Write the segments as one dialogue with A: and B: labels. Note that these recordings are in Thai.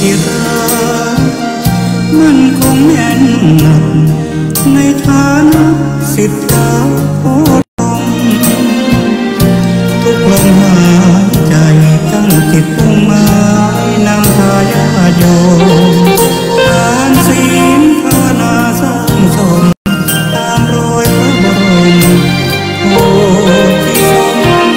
A: ที่รักมันคงแน่นหนักในฐานะศิษย์เก่าโพธิ์ทองทุกลมหายใจตั้งจิตมุ่งหมายนำพายาโยทานศีลภาวนาสร้างสมตามรอยพระบรมโพธิสม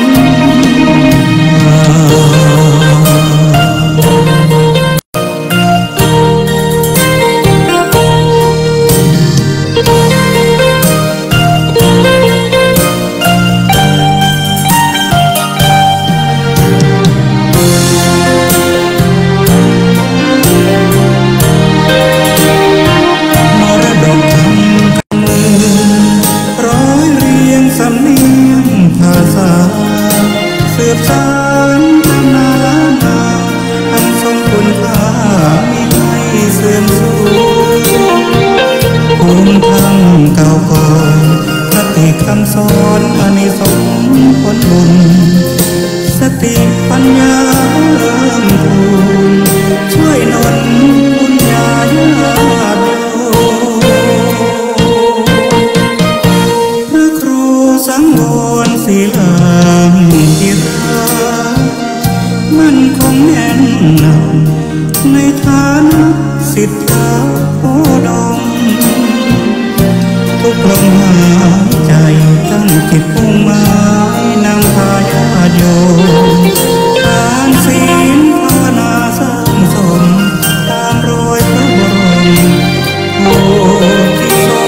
A: สืบสานตำนานล้านนาอันทรงคุณค่ามีให้เสื่อมสูญภูมิธรรมเก่าก่อนคติคำสอนอานิสงส์ผลบุญสติปัญญาเริ่มพูนช่วยหนุนบุญญาญาติโยพระครูสังวรศิลาที่รักมันคงแน่นหนักในฐานะศิษย์เก่าโพธิ์ดงทุกลมหายใจตั้งจิตมุ่งหมายนำพายาโยทานศีลภาวนาสร้างสมตามรอยพระบรมโพธิสม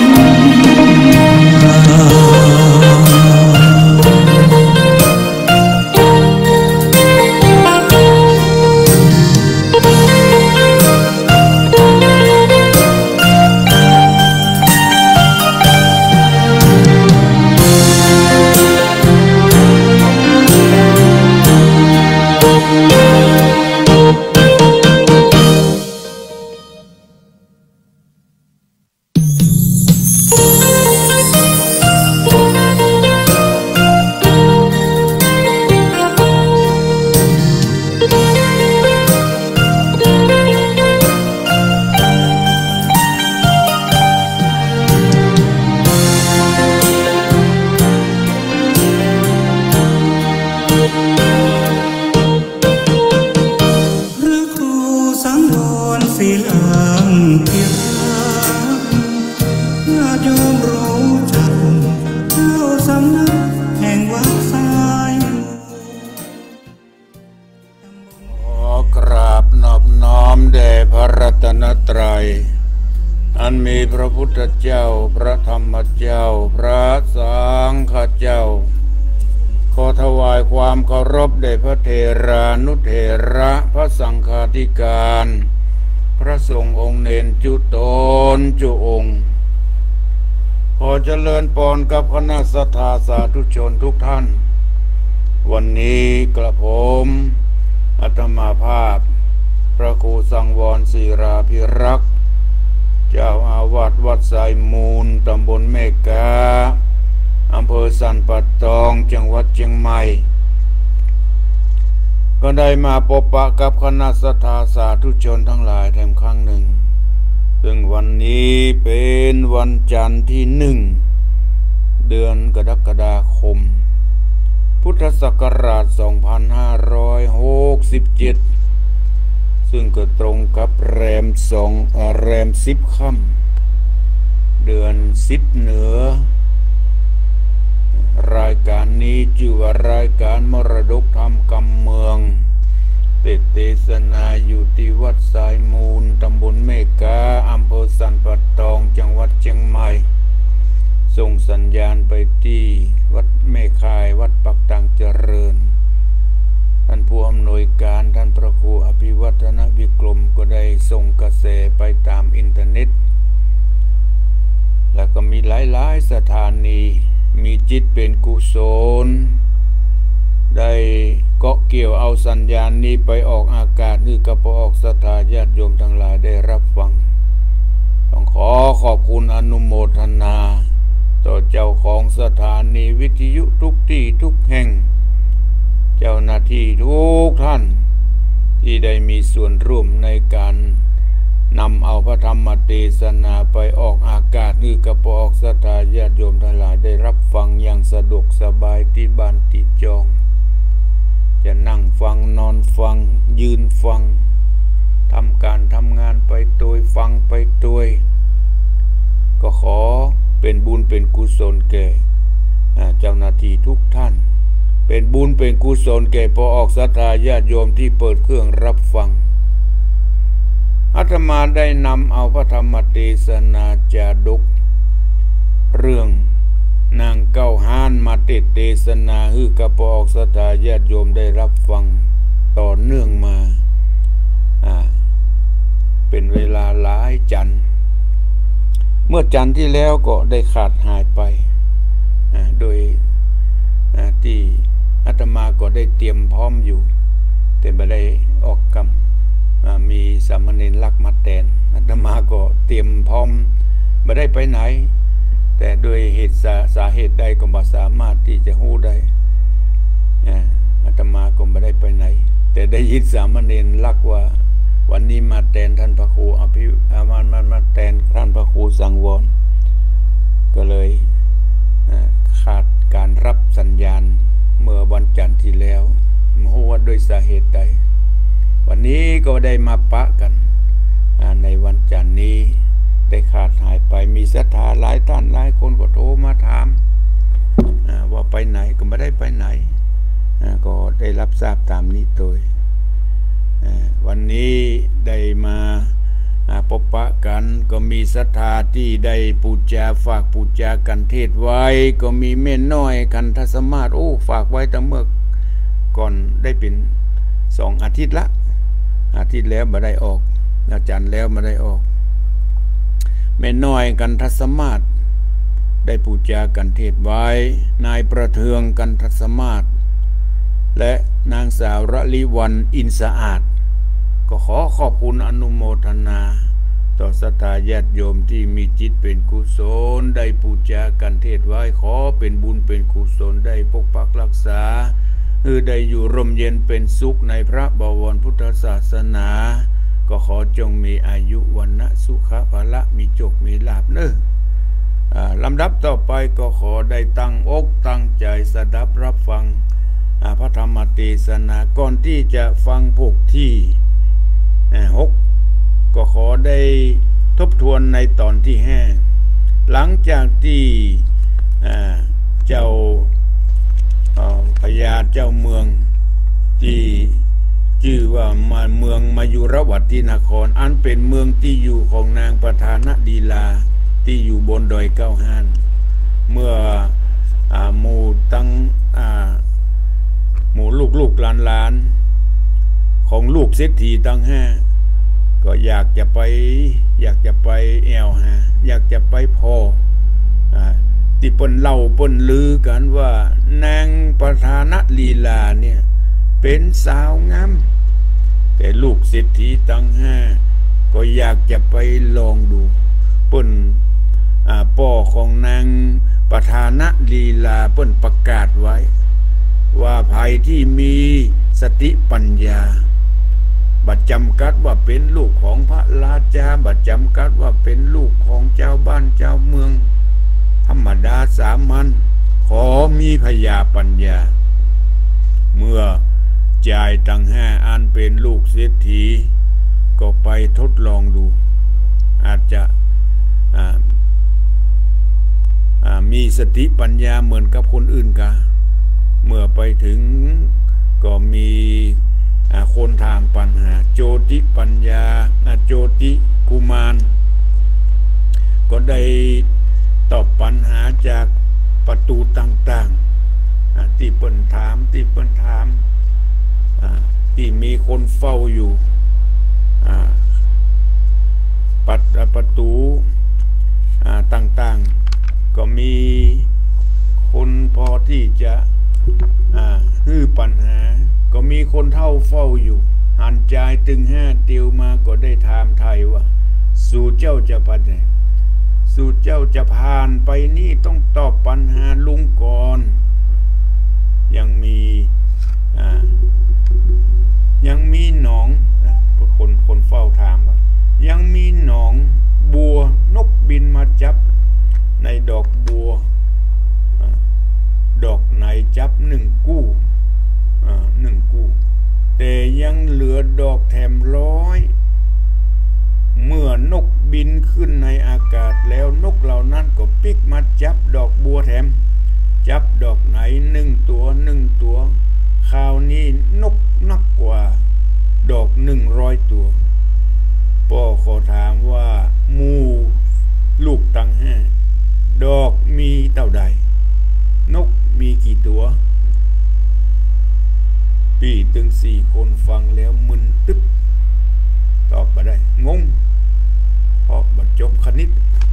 A: ศิลาที่รักญาติโยมรู้จักเจ้าสำนักแห่งวัดสาย
B: ขอกราบนอบน้อมแด่พระรัตนตรัยอันมีพระพุทธเจ้าพระธรรมเจ้าพระสังฆเจ้าขอถวายความเคารพแด่พระเถรานุเถระพระสังฆาธิการพระสงฆ์องค์เนนจุตนจุองค์ขอเจริญพรกับคณะศรัทธาสาธุชนทุกท่านวันนี้กระผมอาตมาภาพพระครูสังวรศิราภิรักษ์เจ้าอาวาสวัดสายมูลตำบลเมกาอำเภอสันป่าตองจังหวัดเชียงใหม่ก็ได้มาพบปะกับคณะศรัทธาสาธุชนทั้งหลายแถมครั้งหนึ่งซึ่งวันนี้เป็นวันจันทร์ที่1 เดือนกรกฎาคมพุทธศักราช 2567 ซึ่งก็ตรงกับแรม10 ค่ำเดือน10เหนือรายการนี้ชื่อว่ารายการมรดกธรรมกำเมืองเทศนาอยู่ที่วัดสายมูลตำบลเมกาอำเภอสันป่าตองจังหวัดเชียงใหม่ส่งสัญญาณไปที่วัดแม่ข่ายวัดปักตังเจริญท่านผู้อำนวยการท่านพระครูอภิวัฒนวิกรมก็ได้ส่งกระแสไปตามอินเทอร์เน็ตแล้วก็มีหลายๆสถานีมีจิตเป็นกุศลได้เกาะเกี่ยวเอาสัญญาณนี้ไปออกอากาศนี่ก็พอออกศรัทธาญาติโยมทั้งหลายได้รับฟังต้องขอขอบคุณอนุโมทนาต่อเจ้าของสถานีวิทยุทุกที่ทุกแห่งเจ้าหน้าที่ทุกท่านทที่ได้มีส่วนร่วมในการนำเอาพระธรรมเทศนาไปออกอากาศคือกระปอกศรัทธาญาติโยมทั้งหลายได้รับฟังอย่างสะดวกสบายที่บ้านที่จองจะนั่งฟังนอนฟังยืนฟังทำการทำงานไปโดยฟังไปโดยก็ขอเป็นบุญเป็นกุศลแก่เจ้าหน้าที่ทุกท่านเป็นบุญเป็นกุศลแก่พอออกศรัทธาญาติโยมที่เปิดเครื่องรับฟังอาตมาได้นำเอาพระธรรมเทศนาจาดกเรื่องนางเก้าห้านมาเทศนาฮือกระปออกศรัทธาญาติโยมได้รับฟังต่อเนื่องมาเป็นเวลาหลายจันทร์เมื่อจันทร์ที่แล้วก็ได้ขาดหายไปโดยที่อาตมาก็ได้เตรียมพร้อมอยู่แต่ไม่ได้ออกกรรมมีสามเณรลักมาแทนอาตมาก็เตรียมพร้อมไม่ได้ไปไหนแต่โดยเหตุสาเหตุใดก็ไม่สามารถที่จะฮู้ได้อาตมาก็ไม่ได้ไปไหนแต่ได้ยินสามเณรลักว่าวันนี้มาแทนท่านพระครูมาแทนท่านพระครูสังวรก็เลยขาดการรับสัญญาณเมื่อวันจันทร์ที่แล้วไม่รู้ว่าด้วยสาเหตุใดวันนี้ก็ได้มาปะกันในวันจันทร์นี้ได้ขาดหายไปมีศรัทธาหลายท่านหลายคนก็โทรมาถามว่าไปไหนก็ไม่ได้ไปไหนก็ได้รับทราบตามนี้โดยวันนี้ได้มาพบปะกันก็มีศรัทธาที่ได้ปูจาฝากปูจากันเทศไว้ก็มีเม่นน้อยกันทัศมาศฝากไว้ตั้งเมื่อก่อนได้เป็น2 อาทิตย์ละอาทิตย์แล้วมาได้ออกอาจารย์แล้วมาได้ออกเม่นน้อยกันทัศมาศได้ปูจากันเทศไว้นายประเทืองกันทัศมาศและนางสาวระลิวันอินสะอาดก็ขอขอบคุณอนุโมทนาต่อศรัทธาญาติโยมที่มีจิตเป็นกุศลได้ปูจากันเทศไว้ขอเป็นบุญเป็นกุศลได้ปกปักรักษาได้อยู่ร่มเย็นเป็นสุขในพระบวรพุทธศาสนาก็ขอจงมีอายุวันนะสุขภละมีโชคมีลาภลำดับต่อไปก็ขอได้ตั้งอกตั้งใจสดับรับฟังพระธรรมเทศนาก่อนที่จะฟังพวกที่6ก็ขอได้ทบทวนในตอนที่5หลังจากที่เจ้าพญาเจ้าเมืองที่ชื่อว่าเมืองมายุรวัตินครอันเป็นเมืองที่อยู่ของนางประธานดีลาที่อยู่บนดอยเก้าห้านเมื่อหมู่ตั้งหมู่ลูกหลานของลูกเศรษฐีตั้ง5ก็อยากจะไปแอวหาอยากจะไปพอที่เปิ้นเล่าเปิ้นลือกันว่านางประธานลีลาเนี่ยเป็นสาวงามแต่ลูกเศรษฐีตั้ง5ก็อยากจะไปลองดูเปิ้นพ่อของนางประธานลีลาเปิ้นประกาศไว้ว่าภัยที่มีสติปัญญาบัดจำกัดว่าเป็นลูกของพระราชาบัดจำกัดว่าเป็นลูกของเจ้าบ้านเจ้าเมืองธรรมดาสามัญขอมีพญาปัญญาเมื่อจ่ายตั้ง5อันเป็นลูกเศรษฐีก็ไปทดลองดูอาจจะมีสติปัญญาเหมือนกับคนอื่นกะเมื่อไปถึงก็มีคนทางปัญหาโจติปัญญาโจติกุมารก็ได้ตอบปัญหาจากประตูต่างๆที่เปิ้นถามที่มีคนเฝ้าอยู่ประตูต่างๆก็มีคนพอที่จะฮื้อปัญหาก็มีคนเท่าเฝ้าอยู่หันใจตึง5เตียวมาก็ได้ถามไทยว่าสู่เจ้าจะไปไหนสู่เจ้าจะผ่านไปนี่ต้องตอบปัญหาลุงก่อนยังมียังมีหนองคนเฝ้าถามว่ายังมีหนองบัวนกบินมาจับในดอกบัวดอกไหนจับ1 กู้1 กู้แต่ยังเหลือดอกแถม100เมื่อนกบินขึ้นในอากาศแล้วนกเหล่านั้นก็ปิกมาจับดอกบัวแถมจับดอกไหน1 ตัว1 ตัวคราวนี้นกนักกว่าดอก100 ตัวพ่อขอถามว่าหมู่ลูกตั้ง5ดอกมีเท่าใดนกมีกี่ตัวพี่ตึง4 คนฟังแล้วมึนตึ๊บตอบมาได้งงเพราะบัดจบคณิต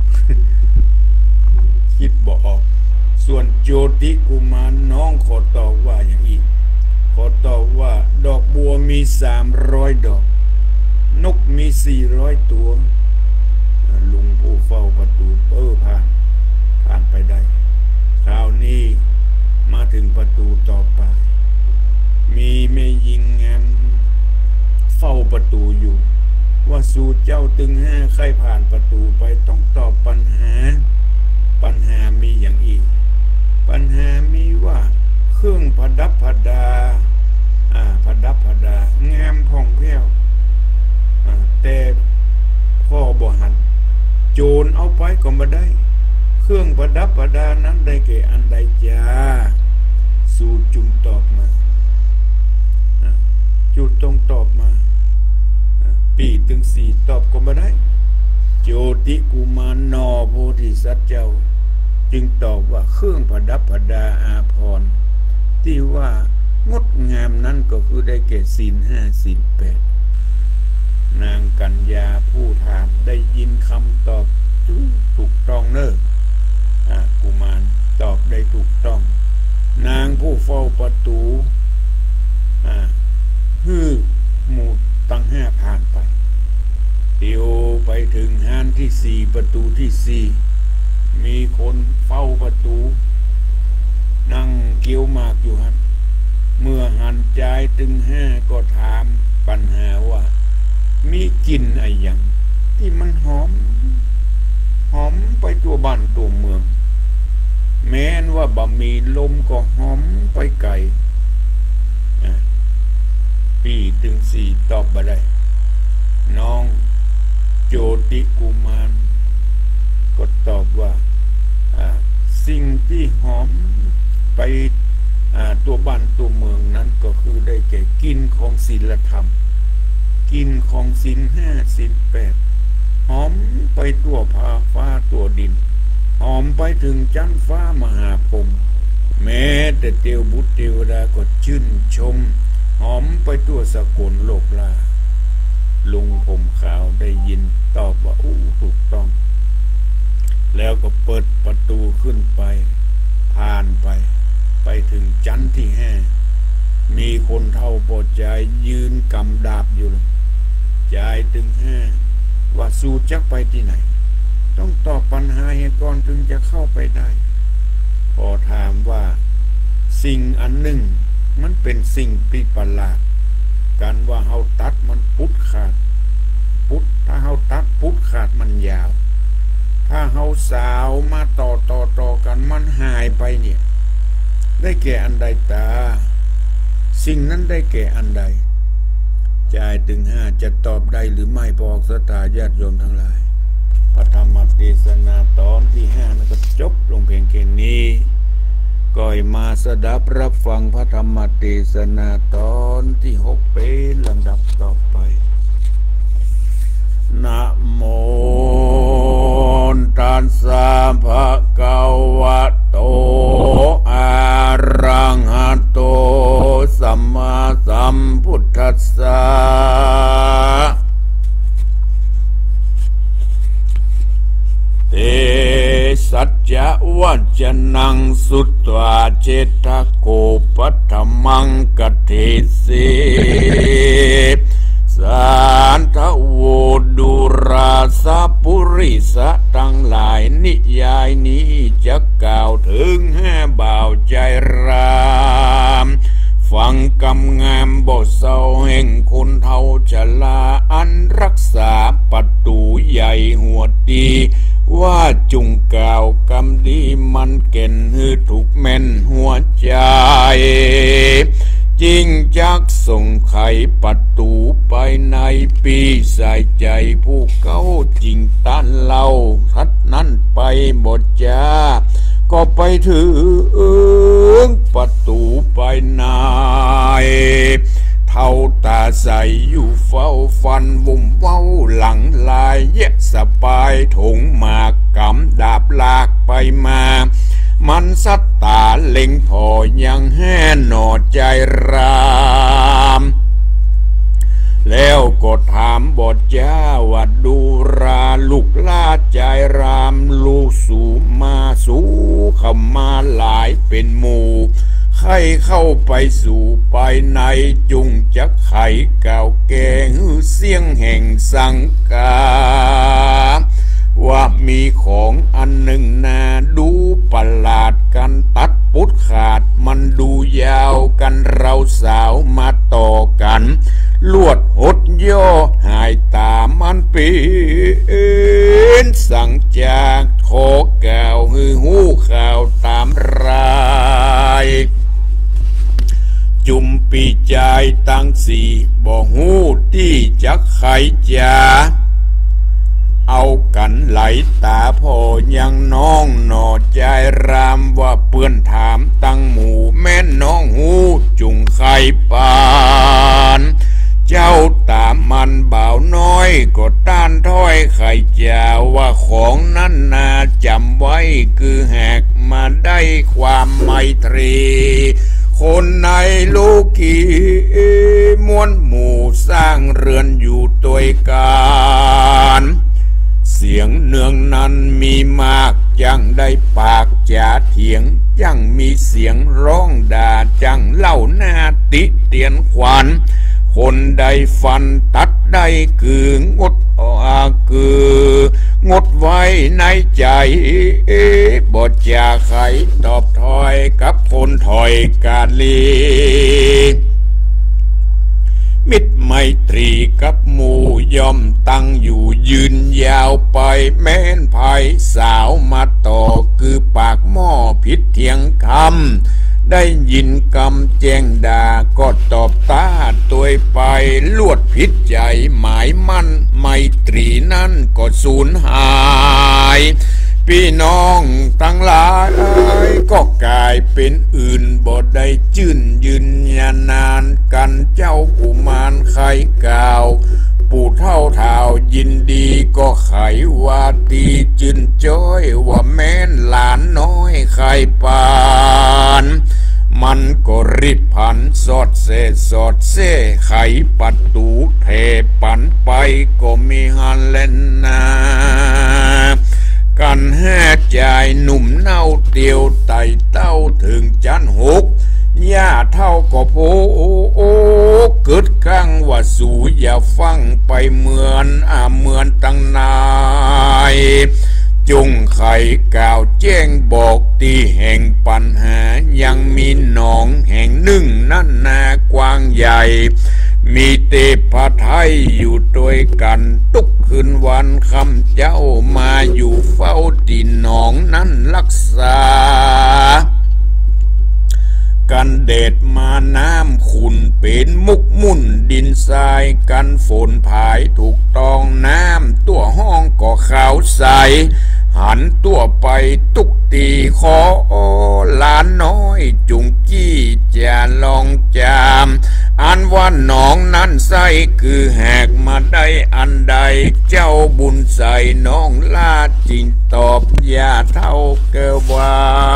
B: คิดบ่ออกส่วนโจติกุมารน้องขอตอบว่าอย่างอีกขอตอบว่าดอกบัวมี300 ดอกนกมี400 ตัวลุงผู้เฝ้าประตูผ่านไปได้คราวนี้มาถึงประตูต่อไปมีแม่หญิงงามเฝ้าประตูอยู่ว่าสู่เจ้าตึง5ใครผ่านประตูไปต้องตอบปัญหามีอย่างอีกปัญหามีว่าเครื่องประดับประดางามผ่องแผ้วแต่พ่อบ่หันโจรเอาไปก็มาได้เครื่องประดับประดานั้นได้แก่อันใดจ้าสู่จุงตอบมาจุดต้องตอบมาปีตึง4ตอบก็มาได้โจติกุมารนอโพธิสัตว์เจ้าจึงตอบว่าเครื่องประดับประดาอาภรณ์ที่ว่างดงามนั้นก็คือได้แก่ศีล5ศีล8นางกัญญาผู้ถามได้ยินคำตอบถูกต้องเนอะกุมารตอบได้ถูกต้องนางผู้เฝ้าประตูหมู่ตั้ง5ผ่านไปเดี๋ยวไปถึงห้านที่4ประตูที่4มีคนเฝ้าประตูนั่งเกี่ยวหมากอยู่ครับเมื่อหันใจตึง5ก็ถามปัญหาว่ามีกลิ่นอะไรอย่างที่มันหอมไปตัวบ้านตัวเมืองแม้นว่าบ่มีลมก็หอมไปไกลปีตึง4ตอบบ่ได้น้องโจติกุมารก็ตอบว่าสิ่งที่หอมไปตัวบ้านตัวเมืองนั้นก็คือได้แก่กลิ่นของศีลธรรมกลิ่นของศีล5ศีล8หอมไปตัวฟ้าตัวดินหอมไปถึงจันฟ้ามหาพรหมแม้แต่เทวบุตรเทวดาก็ชื่นชมหอมไปตัวสกลโลกลาลุงผมขาวได้ยินตอบว่าถูกต้องแล้วก็เปิดประตูขึ้นไปผ่านไปถึงชั้นที่5มีคนเฒ่าปอดใจยืนกำดาบอยู่ใจถึง5ว่าสู่จักไปที่ไหนต้องตอบปัญหาให้ก่อนถึงจะเข้าไปได้พอถามว่าสิ่งอันหนึ่งมันเป็นสิ่งประหลาดกันว่าเฮาตัดมันพุดขาดถ้าเฮาตัดพุดขาดมันยาวถ้าเฮาสาวมาต่อกันมันหายไปเนี่ยได้แก่อันใดตาสิ่งนั้นได้แก่อันใดใจตึง5จะตอบได้หรือไม่บอกศรัทธาญาติโยมทั้งหลายพระธรรมเทศนาตอนที่5นั้นก็จบลงเพียงแค่นี้ก็มาสดับรับฟังพระธรรมเทศนาตอนที่6เป็นลำดับต่อไปนะโมตัสสะภะคะวะโตอะระหะโตสัมมาสัมพุทธัสสะเตสัจจะวัจนังสุตตวาเจตโกปัฏฐมังกถิสิสันทโวดุราสะปุริสะทั้งหลายนิยายนี้จะกล่าวถึง5บ่าวใจรามฟังกำงามบทเศร้าแห่งคนเฒ่าชราอันรักษาประตูใหญ่หัวดีว่าจุงกล่าวกำดีมันเก่นฮือถูกแม่นหัวใจจริงจักส่งไขประตูไปในปีใส่ใจผู้เก้าจริงตันเล่าทัดนั้นไปหมดจ้าก็ไปถึงประตูไปนายเท่าตาใสอยู่เฝ้าฟันวุ่มเว้าหลังลายเย็บสปายถงมากกำดาบลากไปมามันสัตตาเล็งพอยังแห่หนอใจรามแล้วก็ถามบทจ้าว่าดูราลูกลาใจรามลูกสู่มาสู่เข้ามาหลายเป็นหมู่ใครเข้าไปสู่ไปในจุงจักไขเก่าแก่ฮือเสียงแห่งสังกาว่ามีของอันหนึ่งนาดูประหลาดกันตัดปุดขาดมันดูยาวกันเราสาวมาต่อกันลวดหดย่อหายตามันเป็นสั่งจากขอแก้วฮือหูข่าวตามรายจุมปีใจตั้งสี่บ่หูที่จักไขจาเอากันไหลตาพ่อยังน้องหนอใจรามว่าเปื้อนถามตั้งหมู่แม่น้องหูจุงไข่ปานเจ้าตามมันบ่าวน้อยก็ต้านถ้อยไข่เจ้าว่าของนั้นนาจำไว้คือแหกมาได้ความไมตรีคนในโลกีมวลหมู่สร้างเรือนอยู่ตัวยกันเสียงเนืองนั้นมีมากจังได้ปากจ่าเถียงจังมีเสียงร้องด่าจังเล่าหน้าติเตียนขวัญคนใดฟันตัดได้คืองดคืองดไว้ในใจบทจาไขตอบถอยกับคนถอยกาลีมิตรไมตรีกับหมู่ย่อมตั้งอยู่ยืนยาวไปแม้นภัยสาวมาต่อคือปากหม้อผิดเถียงคำได้ยินคำแจ้งด่าก็ตอบตาตัวไปลวดผิดใจหมายมั่นไมตรีนั้นก็สูญหายพี่น้องทั้งหลายก็กลายเป็นอื่นบ่ได้จื่นยืนยานานกันเจ้ากุมารไข่กาวปู่เท่าเท่ายินดีก็ไขว่าตีจื่นจ้อยว่าแม่นหลานน้อยไข่ปานมันก็รีบผันสอดเสไขประตูเทปันไปก็มีฮันเล่นนากันแห่ใจหนุ่มเน่าเตียวไต่เต้าถึงจันหกย่าเท่าก็โพเกิดกังว่าสู่อย่าฟังไปเหมือนตั้งนายจงไขกล่าวแจ้งบอกตีแห่งปัญหายังมีหนองแห่งหนึ่งนั่นนากว้างใหญ่มีเทพไทยอยู่ด้วยกันทุกคืนวันคำเจ้ามาอยู่เฝ้าตีหนองนั้นรักษากันเดดมาน้ำขุ่นเป็นมุกมุ่นดินทรายกันฝนผายถูกต้องน้ำตัวห้องก็ขาวใสหันตัวไปตุกตีขอหลานน้อยจุงกี้จะลองจามอันว่าน้องนั้นใส่คือแหกมาได้อันใดเจ้าบุญใส่น้องลาจริงตอบอย่าเท่าเกว่า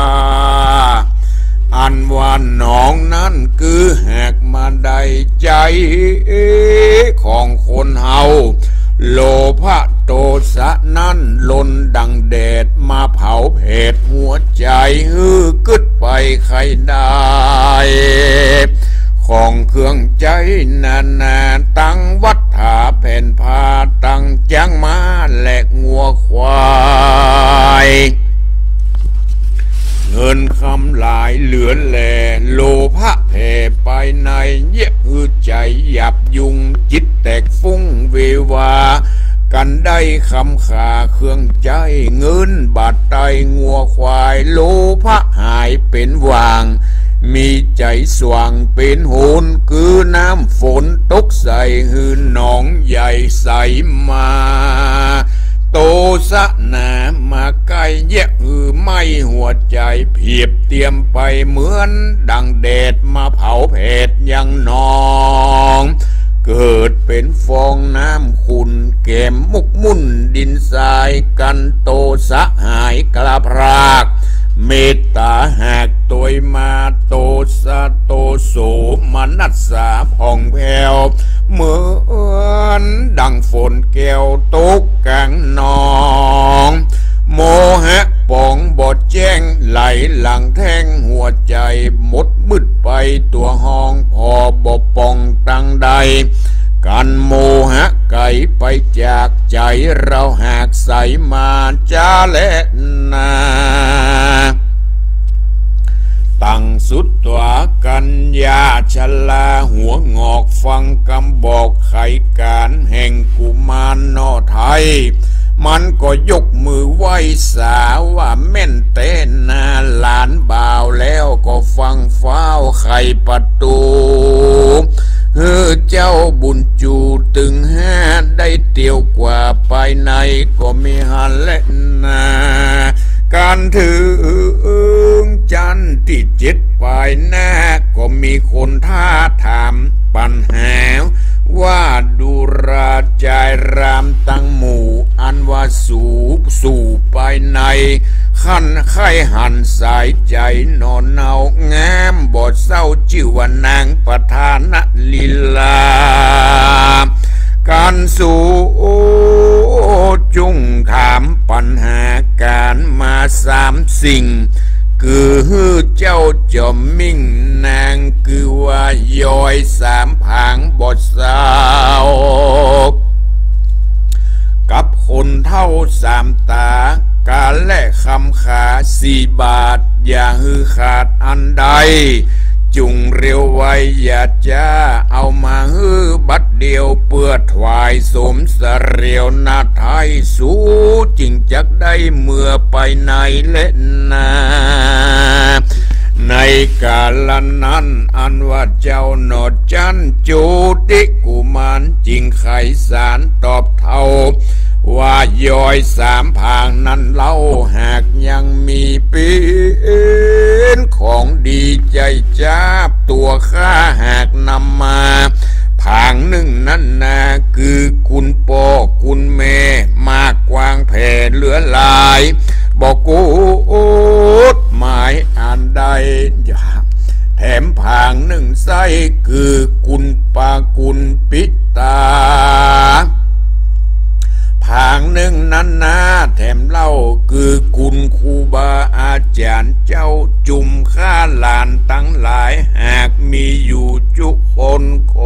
B: อันว่าน้องนั้นคือแหกมาได้ใจของคนเฮาโลภะโทสะนั้นลนดังแดดมาเผาเพดหัวใจฮือกึดไปใครได้ของเครื่องใจนาตั้งวัฏฐาแผ่นผ้าตั้งจังมาและงัวควายเงินคำหลายเหลือแลโลภะแผ่ไปในเย็บหือใจหยับยุงว่ากันได้คำขาเครื่องใจเงินบาดไตงัวควายโลภะหายเป็นวางมีใจสว่างเป็นโหนคือน้ำฝนตกใส่หืนหนองใหญ่ใสมาโตสะนามาใกล้แยะไม่หัวใจเพียบเตรียมไปเหมือนดังแดดมาเผาเพดยังนองเกิดเป็นฟองน้ำขุ่นแก้มมุกมุ่นดินทรายกันโตสะหายกลาพรากเมตตาหากตัวมาโตสะโตโสมนัสสาผ่องแผ้วเหมือนดังฝนแก้วตกกลางนองโมหะปองบอดแจ้งไหลหลังแท่งหัวใจหมดมืดไปตัวห้องพอบปองตั้งใดกันโมหะไก่ไปจากใจเราหากใสมาจ้าและนาตั้งสุดตัวกันยาชลาหัวงอกฟังคำบอกไขการแห่งกุมารนอไทยมันก็ยกมือไหว้สาว่าแม่นเต้นนาหลานบ่าวแล้วก็ฟังฟ้าวไขประตูเจ้าบุญจูตึงห้าได้เตียวกว่าไปในก็มีหันและนาการถือจันที่เจ็ดปลายหน้าก็มีคนท่าถามปัญหาว่าดูราใจรามตั้งหมู่อันว่าสู่ไปในขั้นไข้หันสายใจนอนเนาแง้มบอดเศร้าจิวานางประธานลีลาการสู่จุงถามปัญหาการมาสามสิ่งคือเจ้าจอมมิ่งนางคือว่ายอยสามผางบทสาวกับคนเท่าสามตากาและคำขา4 บาทอย่าฮือขาดอันใดจุงเร็วไว้อย่าจ้าเอามาฮือบัดเดียวเปื้อถวายสมสเรียวนาไทยสู้จริงจักได้เมื่อไปในเล่นนาในกาลนั้นอันว่าเจ้าหนอดจันจูติกุมารจริงไขสารตอบเท่าว่ายอยสามผางนั้นเล่าหากยังมีเป็นของดีใจจ้าบตัวข้าหากนำมาผางหนึ่งนั้นนาคือคุณพ่อคุณแม่มากกว้างแผ่เหลือหลายบอกกูหมายอ่านใดอย่าแถมผางหนึ่งไส้คือคุณปาคุณปิตาผางหนึ่งนั้นนะแถมเล่าคือคุณครูบาอาจารย์เจ้าจุมข้าหลานตั้งหลายหากมีอยู่จุคน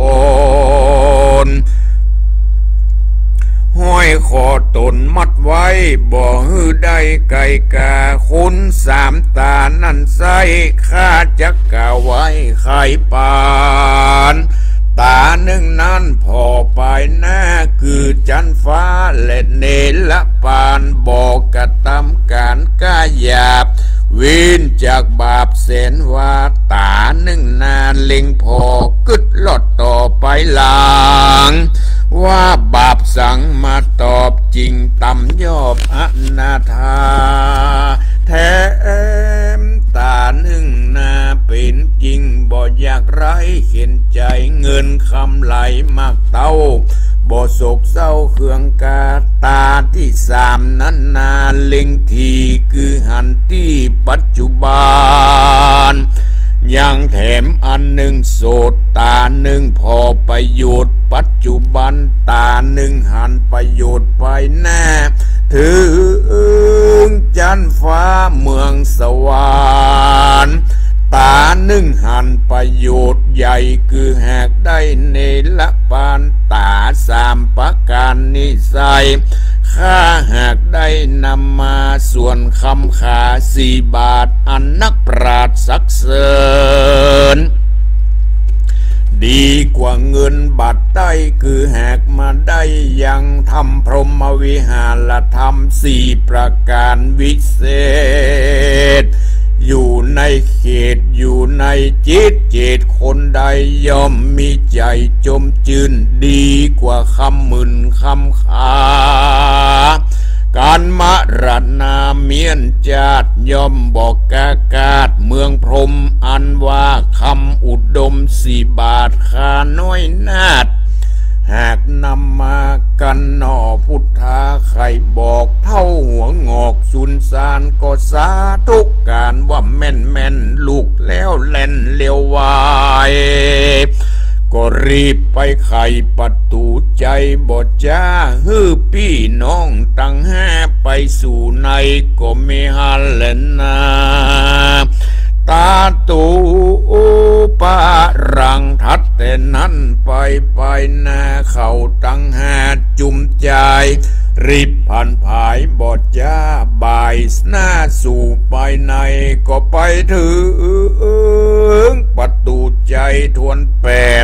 B: ห้อยคอตนมัดไว้บ่ฮือได้ไก่กาคุณสามตานั่นใส่ข้าจักกะไว้ไข่ปานตาหนึ่งนั้นพอไปหน้าคือจันฟ้าและเนลปานบอกกระทำการกาหยาบวินจากบาปเสนว่าตาหนึ่งนานเล็งพอกึดลอดต่อไปหลังว่าบาปสั่งมาตอบจริงต่ำยอบอนาถาแถมตาหนึ่งนาเป็นจริงบ่อยากไรเข็นใจเงินคำไหลมากเต้าบ่โศกเศร้าเครื่องกาตาที่สามนั้นนาเล็งทีคือหันที่ปัจจุบันยังแถมอันหนึ่งโสดตาหนึ่งพอประโยชน์ปัจจุบันตาหนึ่งหันประโยชน์ไปแน่ถึงจันฟ้าเมืองสวรรค์ตาหนึ่งหันประโยชน์ใหญ่คือหากได้เนรปานตาสามประการนิสัยข้าหากได้นำมาส่วนคำขา4 บาทอันนักปราชญ์สักเสริญดีกว่าเงินบาทได้คือหากมาได้ยังทำพรหมวิหารธรรม4ประการวิเศษอยู่ในเขตอยู่ในจิตเจตคนใดย่อมมีใจจมจืนดีกว่าคำหมื่นคำขาการมรณาเมียนจาดย่อมบอกกากาศเมืองพรหมอันว่าคำอุดม4 บาทค่าน้อยนาดหากนำมากันหนอพุทธาใครบอกเท่าหัวงอกสุนสานก็สาธุการว่าแม่นลูกแล้วแล่นเลี้ยววายก็รีบไปไขประตูใจบอดจ้าฮื้อพี่น้องตั้ง5ไปสู่ในก็ไม่หันเล่นนาตาตูปารังทัดแต่นั้นไปหน้าเขาตั้ง5จุ่มใจรีบผ่านผายบอดจ้าบ่ายหน้าสู่ไปในก็ไปถึงประตูใจทวน8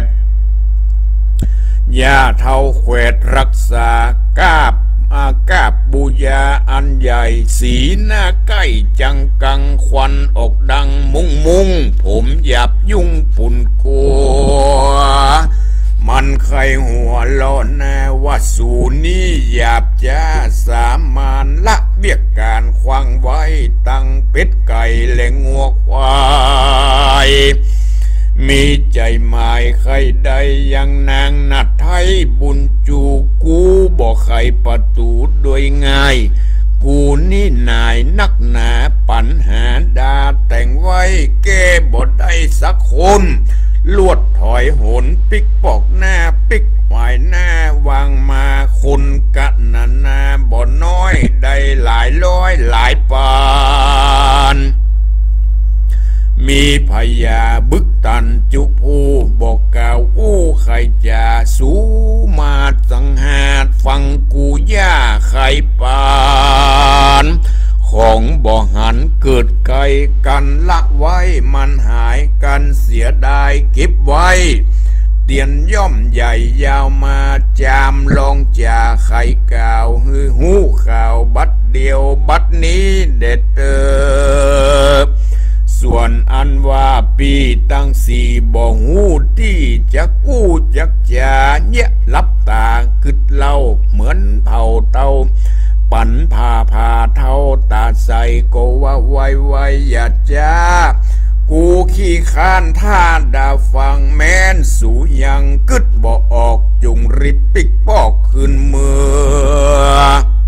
B: ย่าเท่าแขวดรักษากาบบูญาอันใหญ่สีหน้าใกล้จังกังควันออกดังมุงผมหยับยุ่งปุ่นกลัวมันใครหัวล้อแน่ว่าสูนี้หยาบจ้าสามานละเบียกการควังไว้ตั้งเป็ดไก่และงัวควายมีใจหมายใครใดยังนางนัดไทยบุญจูกูบอกใครประตูโดยง่ายกูนี่นายนักหนาปัญหาดาแต่งไว้แก้บ่ได้สักคนลวดถอยหนปิกปอกหน้าปิกหวายหน้าวางมาคนกะนาบ่น้อยได้หลายร้อยหลายปานมีพญาบึกตันจุภูบอกกล่าวใครจะสู้มาสังหารฟังกูย่าใครปานของบ่หันเกิดไกลกันละไว้มันหายกันเสียดายเก็บไว้เตียนย่อมใหญ่ยาวมาจามลองจ่าใครกล่าวหูข่าวบัดเดียวบัดนี้เด็ดส่วนอันว่าปีตั้ง4บ่หูที่จักจักจาเนี่ยลับตาคึดเล่าเหมือนเผาเตาปันพาเท่าตาใสก็ว่าไวอย่าจ้ากูขี้ข้านท่าดาฟังแม้นสู่ยังกึดบ่ออกจุงริบปิกปอกขึ้นเมือ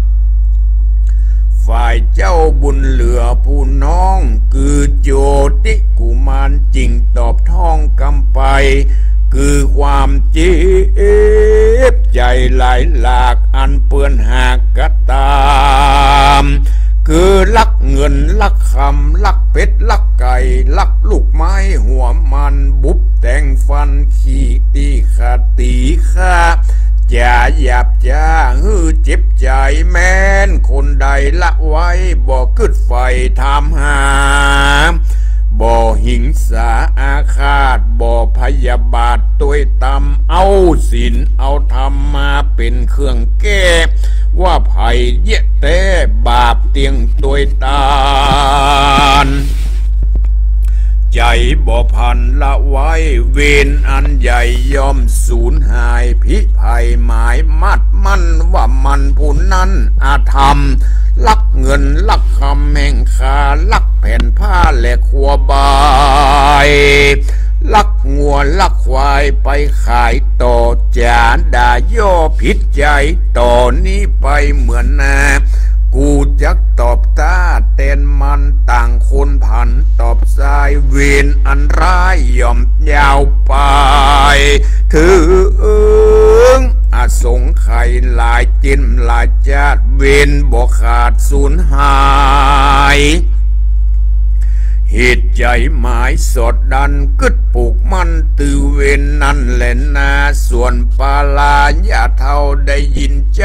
B: ฝ่ายเจ้าบุญเหลือผู้น้องคือโจติกุมารจริงตอบท่องกำไปคือความเจ็บใจหลายหลากอันเปื้อนหากกะตามคือลักเงินลักคำลักเป็ดลักไก่ลักลูกไม้หัวมันบุบแต่งฟันขี้ตีขาตีข้าอย่าหยาบจ้าเจ็บใจแม้นคนใดละไว้บ่กึดไฟทำหาบ่หิงสาอาฆาตบ่พยาบาทตัวตำเอาศีลเอาธรรมมาเป็นเครื่องแก้ว่าไผ่เยะเต้บาปเตียงตัวตานใจบ่พันละไว้เวรอันใหญ่ย่อมสูญหายพิภัยหมายมัดมันว่ามันผู้นั้นอาธรรมลักเงินลักคำแห่งคาลักแผ่นผ้าและขัวบายลักงัวลักควายไปขายต่อจานด่าย่อผิดใจต่อนี้ไปเหมือนนากูจักตอบตาเต้นมันต่างคนผันตอบสายเวียนอันร้ายย่อมยาวไปถึงอสงไขยหลายจินหลายจาดเวียนบ่ขาดสูญหายเหตุใจหมายสดดันกึดปลูกมันตือเวนนั่นแหละนาส่วนปาลาอย่าเท่าได้ยินเจ้าข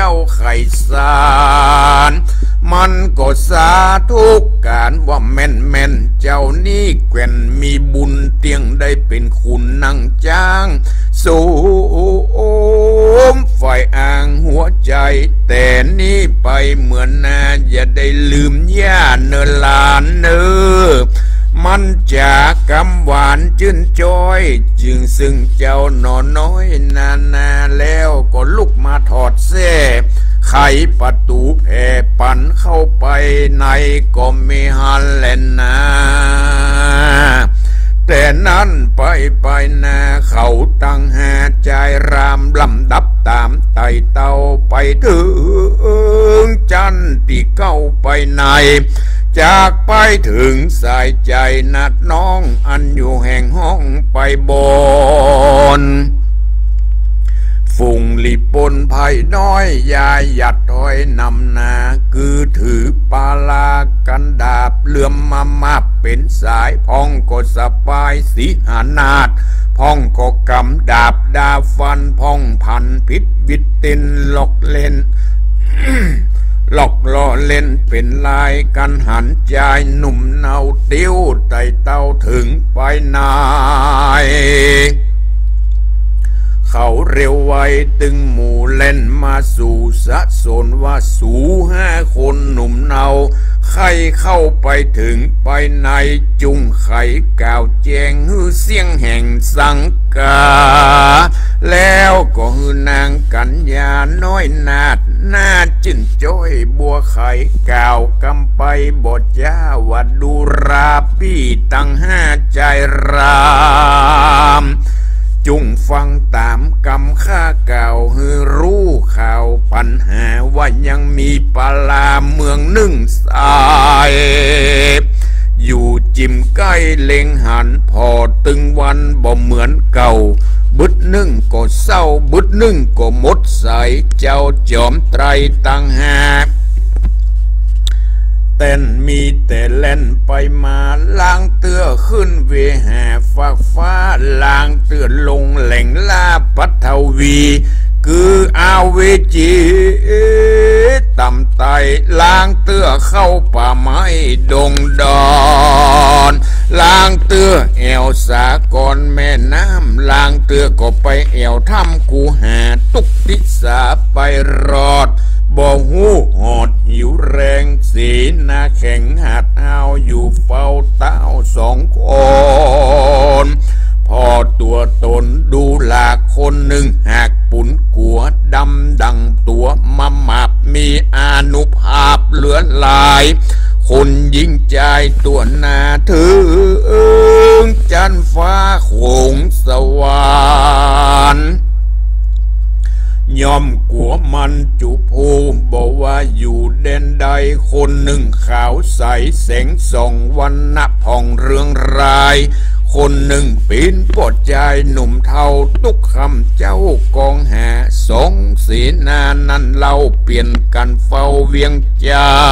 B: ไขสารมันก็สาธุการว่าแม่นเจ้านี่แก่นมีบุญเตียงได้เป็นคุณนั่งจ้างสูมไฟอ่างหัวใจแต่นี่ไปเหมือนนาอย่าได้ลืมย่าเนอลานเนอมันจากกำหวานจื่นจ้อยจึงซึ่งเจ้าหนอน้อยนาแล้วก็ลุกมาถอดเส้ไขประตูแผ่ปันเข้าไปในก็ไม่หันแลนนาแต่นั้นไปนาเขาตั้งหาใจรามลำดับตามไต่เต้าไปถึงจันติเก้าไปในจากไปถึงสายใจนัดน้องอันอยู่แห่งห้องไปบนฝุ่งลิปนภัยน้อยยายหยัดถอยนำนาคือถือปาลากันดาบเลื่อมมาเป็นสายพ้องก็สปายสีหานาดพ้องก็กำดาบดาฟันพ้องพันพิษวิตตินหลอกเล่น หลอกล่อเล่นเป็นลายกันหันใจหนุ่มเนาติ้วไต่เต้าถึงไปนายเขาเร็วไวตึงหมู่เล่นมาสู่สะสนว่าสู่5 คนหนุ่มเนาใครเข้าไปถึงไปในจุงไขก่าวแจงฮือเสียงแห่งสังกาแล้วก็ฮือนางกัญญาน้อยนาดหน้าจึนจ้อยบัวไข่ก่าวกำไปบทจ้าวัดดูราพี่ตั้ง5 ใจรามจุงฟังตามกำข้าเก่าฮือรู้ข่าวปัญหาว่ายังมีปลาเมืองหนึ่งสายอยู่จิมใกล้เล็งหันพอตึงวันบ่เหมือนเก่าบึดนึ่งก็เศร้าบึดนึ่งก็หมดใสเจ้าจอมไตรตั้งหากเต้นมีแต่เล่นไปมาล้างเตื้อขึ้นเวหาฝักฟ้าล้างเตื้อลงแหล่งลาปัทวีคืออาเวจีต่ำไตล้างเตื้อเข้าป่าไม้ดงดอนล้างเตื้อแอวสากรแม่น้ำล้างเตื้อก็ไปแอวถ้ำกูหาตุกติสาไปรอดบ่หูหอดหิวแรงสีนาแข็งหัดเอาอยู่เฝ้าเต้า2 คนพอตัวตนดูหลากคนหนึ่งหากปุ่นกัวดำดังตัวมามับมีอานุภาพเหลือหลายคนยิ่งใจตัวนาถึงจันฟ้าโขงสวรรค์ยอมกัวมันจุภูมิบอกว่าอยู่เด่นใดคนหนึ่งขาวใสแสงส่องวันณะผ่องเรืองรายคนหนึ่งปีนปอดใจหนุ่มเทาตุกคำเจ้ากองหา2 สีนานั้นเล่าเปลี่ยนกันเฝ้าเวียงใจ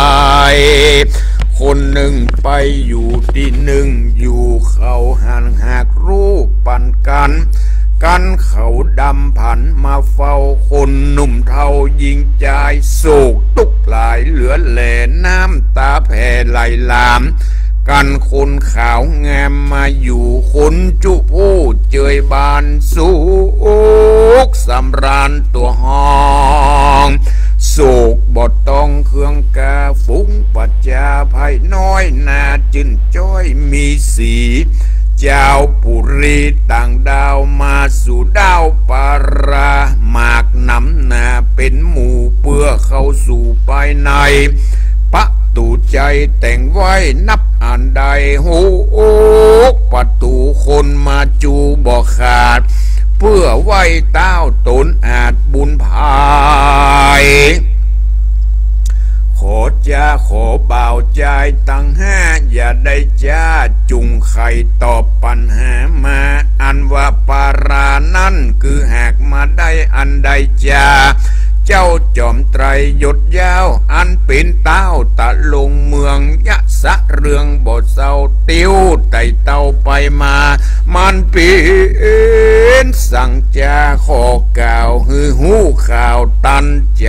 B: คนหนึ่งไปอยู่ที่หนึ่งอยู่เขาห่างหากรูปปันกันเขาดำผันมาเฝ้าคนหนุ่มเทายิงใจโศกตุกหลายเหลือแหล่น้ำตาแผ่ไหลลามกันคนขาวงามมาอยู่คนจุผู้เจยบานสุกสำราญตัวห้องโศกบทต้องเครื่องกาฟุ้งปัจจาภัยน้อยนาจินจ้อยมีสีเจ้าปุรีต่างดาวมาสู่ดาวปาราหมากน้ำนาเป็นหมู่เพื่อเข้าสู่ภายในปะตูใจแต่งไว้นับอ่านใดหูประตูคนมาจูบ่ขาดเพื่อไว้เต้าตนอาจบุญภายขอจ้าขอบ่าวใจตั้ง5อย่าได้จ้าจุงไข่ตอบปัญหามาอันว่าปารานั่นคือหากมาได้อันใดจ้าเจ้าจอมไตรยศยาวอันเป็นเต้าตะลงเมืองยะสะเรืองบทเศร้าติ้วไต่เต้าไปมามันเป็นสั่งจาขอกล่าวฮือหูข่าวตันใจ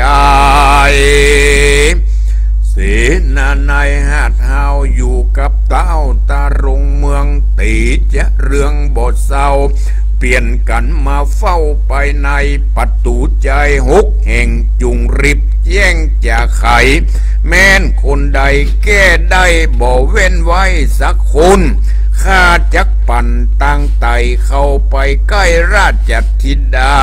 B: เสนาในหาดเฮาอยู่กับเต้าตารงเมืองตีจะเรื่องบทเศร้าเปลี่ยนกันมาเฝ้าไปในประตูใจ6 แห่งจุงริบแย่งจะไขแม้นคนใดแก้ได้บ่เว้นไว้สักคนข้าจักปั่นตั้งไตเข้าไปใกล้ราชธิดา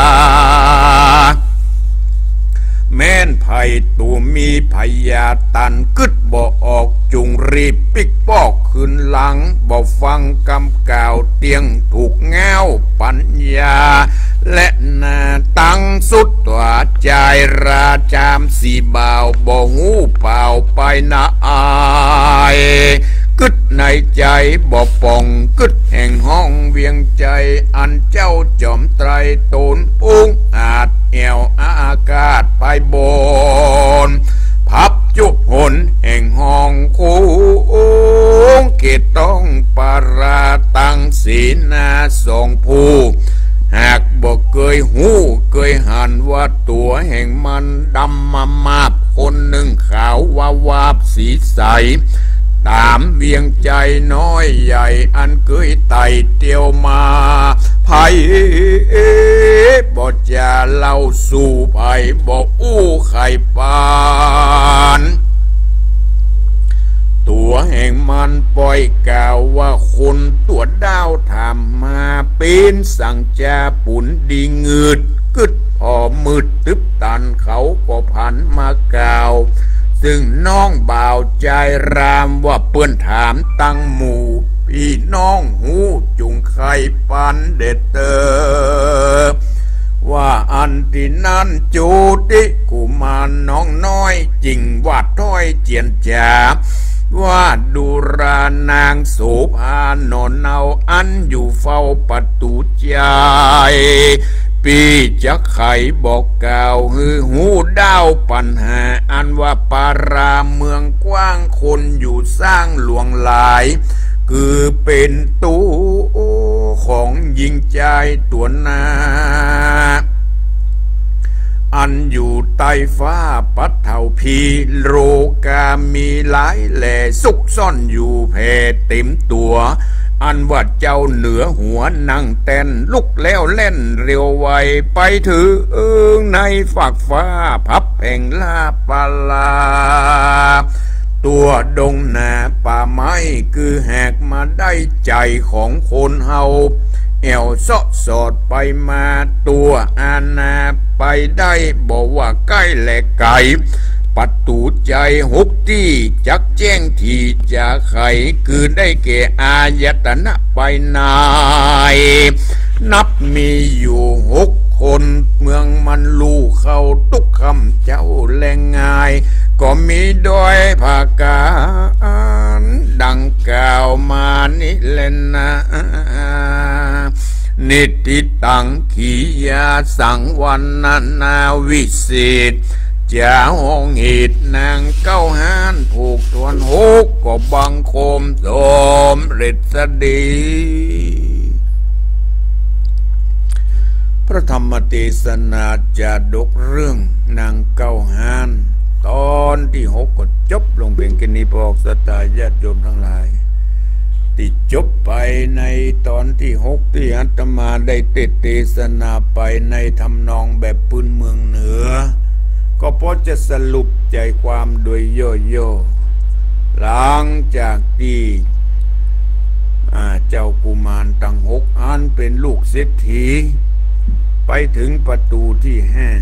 B: แม้นไผ่ตัวมีพยาตันกึดบ่ออกจุงรีบปิกปอกขึ้นหลังบ่ฟังกำกล่าวเตียงถูกแง้วปัญญาและหน้าตั้งสุดตัวใจราจามสีบ่าวบ่หูเปล่าไปนะอายกึดในใจบ่ป่องกึดแห่งห้องเวียงใจอันเจ้าจอมไตรโตนอุ้งอาจแอวอากาศไปบนพับจุหนแห่งห้องคูงเกตต้องปาราตังศีนาสองผู้หากบ่เคยหูเคยหันว่าตัวแห่งมันดำมาบคนหนึ่งขาววาบสีใสตามเวียงใจน้อยใหญ่อันเคยไต่เตียวมาไผ่บ่จะเล่าสู่ไผ่บ่อู้ไข่ปานตัวแห่งมันปล่อยกล่าวว่าคนตัวดาวถามมาเป็นสั่งจาปุ่นดีเงืดกึดพอมืดตึบตันเขาก็พันมากล่าวซึ่งน้องบ่าวใจรามว่าเปื้อนถามตั้งหมู่พี่น้องหูจุงไข่ปันเด็ดเตอว่าอันที่นั้นจูติกุมารน้องน้อยจริงว่าถ้อยเจียนจ่าว่าดูรานางโสภานอนเอาอันอยู่เฝ้าประตูใจปีจะไขบอกกล่าวฮือหูดาวปัญหาอันว่าปาราเมืองกว้างคนอยู่สร้างหลวงหลายคือเป็นตู้ของหญิงใจตัวนาอันอยู่ใต้ฟ้าปัดเท่าพีโรกามีหลายแหล่ซุกซ่อนอยู่แผ่เต็มตัวอันว่าเจ้าเหนือหัวนั่งเต้นลุกแล้วเล่นเร็วไวไปถือในฝักฟ้าพับแห่งลาปาลาตัวดงนาป่าไม้คือแหกมาได้ใจของคนเฮาแอวซอสอดไปมาตัวอาณาไปได้บอกว่าใกล้และไกลประตูใจ6 ที่จักแจ้งที่จะไขคือได้แก่อายตนะไปนายนับมีอยู่6 คนเมืองมันลู่เข้าทุกคำเจ้าแรงง่ายก็มีด้วยภาการดังกล่าวมานี่แหละนะนิติตังขียาสังวันนาวิเศษจะห้องเหตุนางเก้าหานผูกทวน6ก็บังคมสมฤทธิ์ดีพระธรรมเทศนาจะดกเรื่องนางเก้าหานตอนที่6ก็จบลงเพียงแค่นี้พอสตาญาติโยมทั้งหลายที่จบไปในตอนที่6ที่อาตมาได้เทศนาไปในทำนองแบบพื้นเมืองเหนือก็พอจะสรุปใจความโดยย่อๆหลังจากที่เจ้ากุมารทั้ง6อันเป็นลูกเศรษฐีไปถึงประตูที่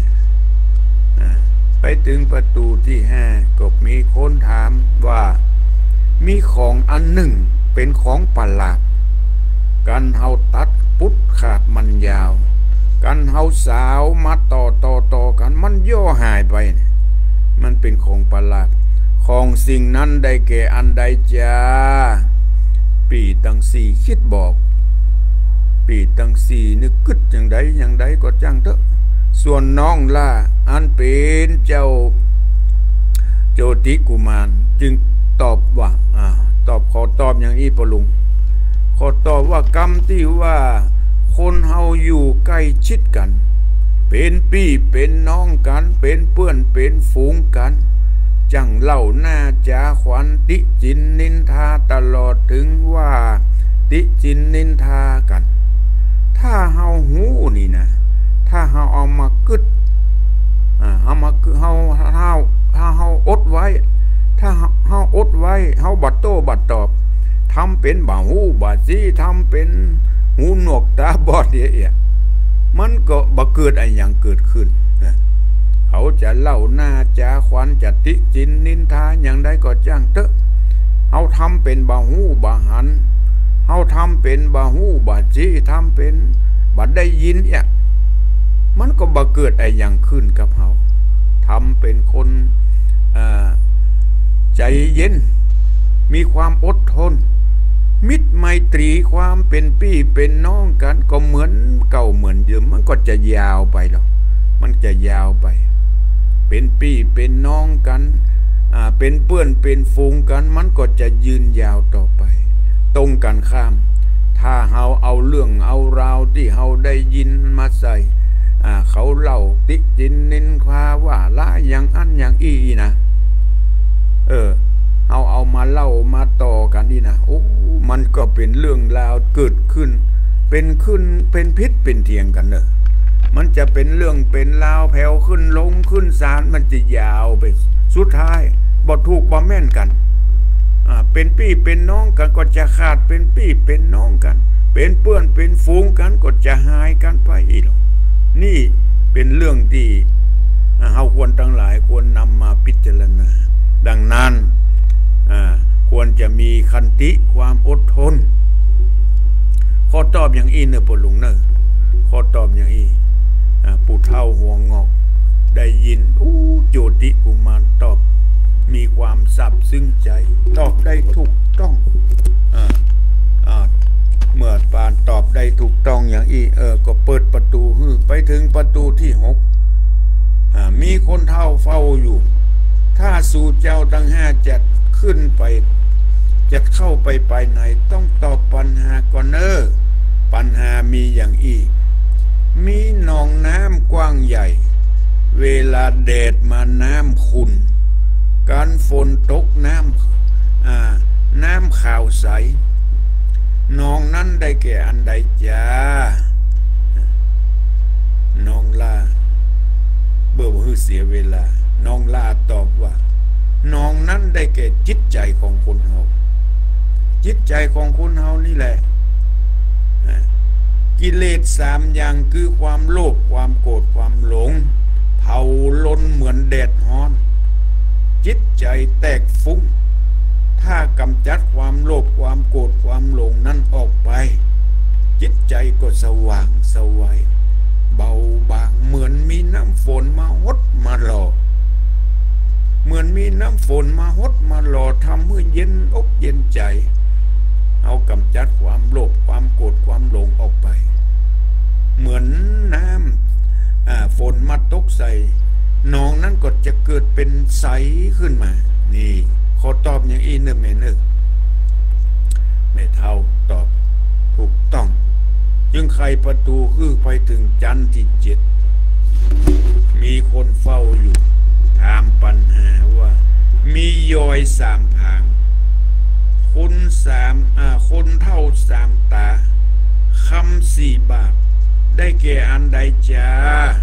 B: 5ไปถึงประตูที่5ก็มีคนถามว่ามีของอันหนึ่งเป็นของประหลาดกันเฮาตัดปุ๊ดขาดมันยาวกันเฮาสาวมาต่อกันมันย่อหายไปมันเป็นของประหลาดของสิ่งนั้นได้แก่อันใดจ้าปีตั้ง4คิดบอกปีตั้ง4นึกกึดอย่างใดก็จังเถอะส่วนน้องล่าอันเป็นเจ้าโจติกุมารจึงตอบว่าขอตอบอย่างอีปลุงขอตอบว่ากรรมที่ว่าคนเฮาอยู่ใกล้ชิดกันเป็นพี่เป็นน้องกันเป็นเพื่อนเป็นฝูงกันจังเล่าหน้าจาขวัญติจินนินทาตลอดถึงว่าติจินนินทากันถ้าเฮาหูนี่นะถ้าเฮาเอามากึดเอามาเฮาถ้าเฮาอดไว้ถ้าเฮาอดไว้เฮาบัดโตบัดตอบทำเป็นบ่หูบ่ซีทำเป็นหูหนวกตาบอดเอี่ยมันก็บ่เกิดอะไรอย่างเกิดขึ้นเขาจะเล่าหน้าจาขวัญจะติจินนินทาอย่างใดก็จ้างเถอะเฮาทำเป็นบ่หูบ่หันเฮาทำเป็นบ่หูบ่ซีทำเป็นบ่ได้ยินเนี่ยมันก็บ่เกิดอะไรอย่างขึ้นกับเฮาทำเป็นคนใจเย็นมีความอดทนมิตรไมตรีความเป็นพี่เป็นน้องกันก็เหมือนเก่าเหมือนเดิมมันก็จะยาวไปหรอกมันจะยาวไปเป็นพี่เป็นน้องกันเป็นเพื่อนเป็นฝูงกันมันก็จะยืนยาวต่อไปตรงกันข้ามถ้าเฮาเอาเรื่องเอาราวที่เฮาได้ยินมาใส่เขาเล่าติจินนินทาว่าละอย่างอันอย่างอีนะเอามาเล่ามาต่อกันนี่นะโอ้มันก็เป็นเรื่องราวเกิดขึ้นเป็นพิษเป็นเทียงกันเนอะมันจะเป็นเรื่องเป็นราวแผ่วขึ้นลงขึ้นศาลมันจะยาวไปสุดท้ายบ่ถูกบ่แม่นกันเป็นพี่เป็นน้องกันก็จะขาดเป็นพี่เป็นน้องกันเป็นเพื่อนเป็นฝูงกันก็จะหายกันไปอีกหรอกนี่เป็นเรื่องที่เฮาควรทั้งหลายควรนำมาพิจารณาดังนั้นควรจะมีขันติความอดทนข้อตอบอย่างอีเนอปลุงเนอข้อตอบอย่างอีปู่เฒ่าหัวงอกได้ยินโจติกุมารตอบมีความซาบซึ้งใจตอบได้ถูกต้องเมื่อปานตอบได้ถูกต้องอย่างอีก็เปิดประตูไปถึงประตูที่6มีคนเฒ่าเฝ้าอยู่ถ้าสู่เจ้าทั้ง5จะขึ้นไปจะเข้าไปภายในต้องตอบปัญหาก่อนปัญหามีอย่างอีมีหนองน้ำกว้างใหญ่เวลาแดดมาน้ำขุ่นการฝนตกน้ำขาวใสหนองนั้นได้แก่อันใดจ้าน้องล่าเบื่อเสียเวลาน้องล่าตอบว่าน้องนั้นได้แก่จิตใจของคนเฮาจิตใจของคนเฮานี่แหละกิเลส3อย่างคือความโลภความโกรธความหลงเผาล้นเหมือนแดดร้อนจิตใจแตกฟุ้งถ้ากำจัดความโลภความโกรธความหลงนั้นออกไปจิตใจก็สว่างสวัยเบาบางเหมือนมีน้ำฝนมาหดมาหล่อเหมือนมีน้ำฝนมาหดมาหล่อทำให้เย็นอกเย็นใจเอากำจัดความโลภความโกรธความหลงออกไปเหมือนน้ำฝนมาตกใส่หนองนั้นก็จะเกิดเป็นใสขึ้นมานี่ขอตอบอย่างอีเนอร์แม่เท่าตอบถูกต้องจึงไขประตูไปถึงจันทร์ที่7มีคนเฝ้าอยู่ถามปัญหาว่ามียอย3ผางคนเท่า3ตาคำ4 บาทได้แก่อันใดจ้า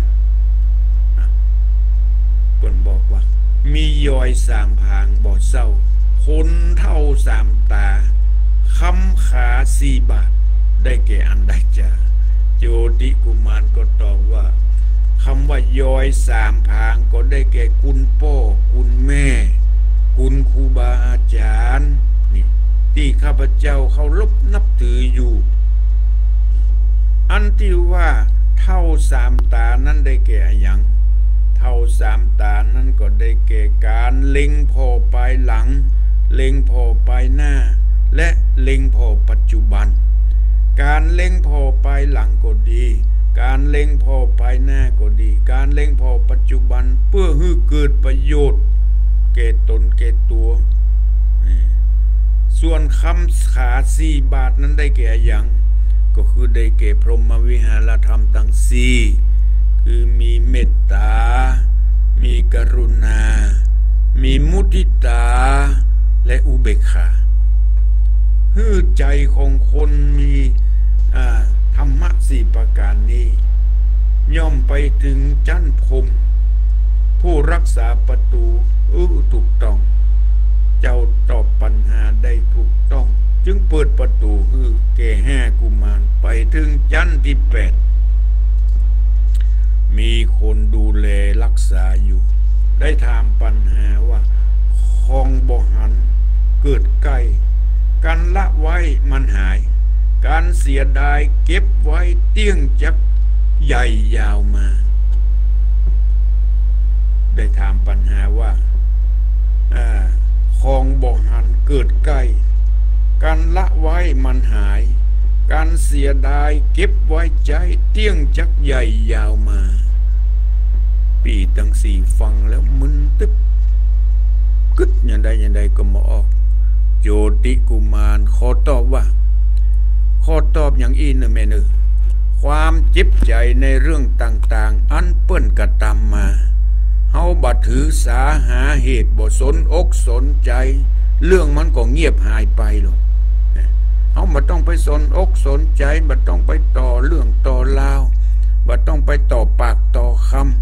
B: คนบอกว่ามียอย3ผางบ่เศร้าคนเท่า3ตาคำขา4 บาทได้แก่อันใดจ้าโจติกุมารก็ตอบว่าคำว่ายอย3ผางก็ได้แก่คุณพ่อคุณแม่คุณครูบาอาจารย์นี่ที่ข้าพเจ้าเคารพนับถืออยู่อันที่ว่าเท่า3ตานั้นได้แก่อย่างเท่า3ตานั้นก็ได้แก่การเล็งพอปลายหลังเล็งพอปลายหน้าและเล็งพอปัจจุบันการเล็งพอปลายหลังก็ดีการเล็งพอปลายหน้าก็ดีการเล็งพอปัจจุบันเพื่อให้เกิดประโยชน์แก่ตนแก่ตัวส่วนคำขา4 บาทนั้นได้แก่อย่างก็คือได้แก่พรหมวิหารธรรมทั้ง4คือมีเมตตามีกรุณามีมุทิตาและอุเบกขาฮือใจของคนมีธรรมะ4 ประการนี้ย่อมไปถึงจันพรหมผู้รักษาประตูถูกต้องเจ้าตอบปัญหาได้ถูกต้องจึงเปิดประตูคือแก่5 กุมารไปถึงจันที่8มีคนดูแลรักษาอยู่ได้ถามปัญหาว่าคลองบ่หันเกิดใกล้การละไว้มันหายการเสียดายเก็บไว้เตี้ยงจักใหญ่ยาวมาได้ถามปัญหาว่าคลองบ่หันเกิดใกล้การละไว้มันหายการเสียดายเก็บไว้ใจเตี้ยงจักใหญ่ยาวมาปีตั้ง4ฟังแล้วมึนตึ๊บกึดอย่างใดก็มาออกโยติกุมารขอตอบว่าขอตอบอย่างอีนะแม่เนอความเจ็บใจในเรื่องต่างๆอันเปิ้นกระทำมาเฮาบ่ถือสาหาเหตุบ่สนอกสนใจเรื่องมันก็เงียบหายไปหรอกเฮาบ่ต้องไปสนอกสนใจบ่ต้องไปต่อเรื่องต่อราวบ่ต้องไปต่อปากต่อคำ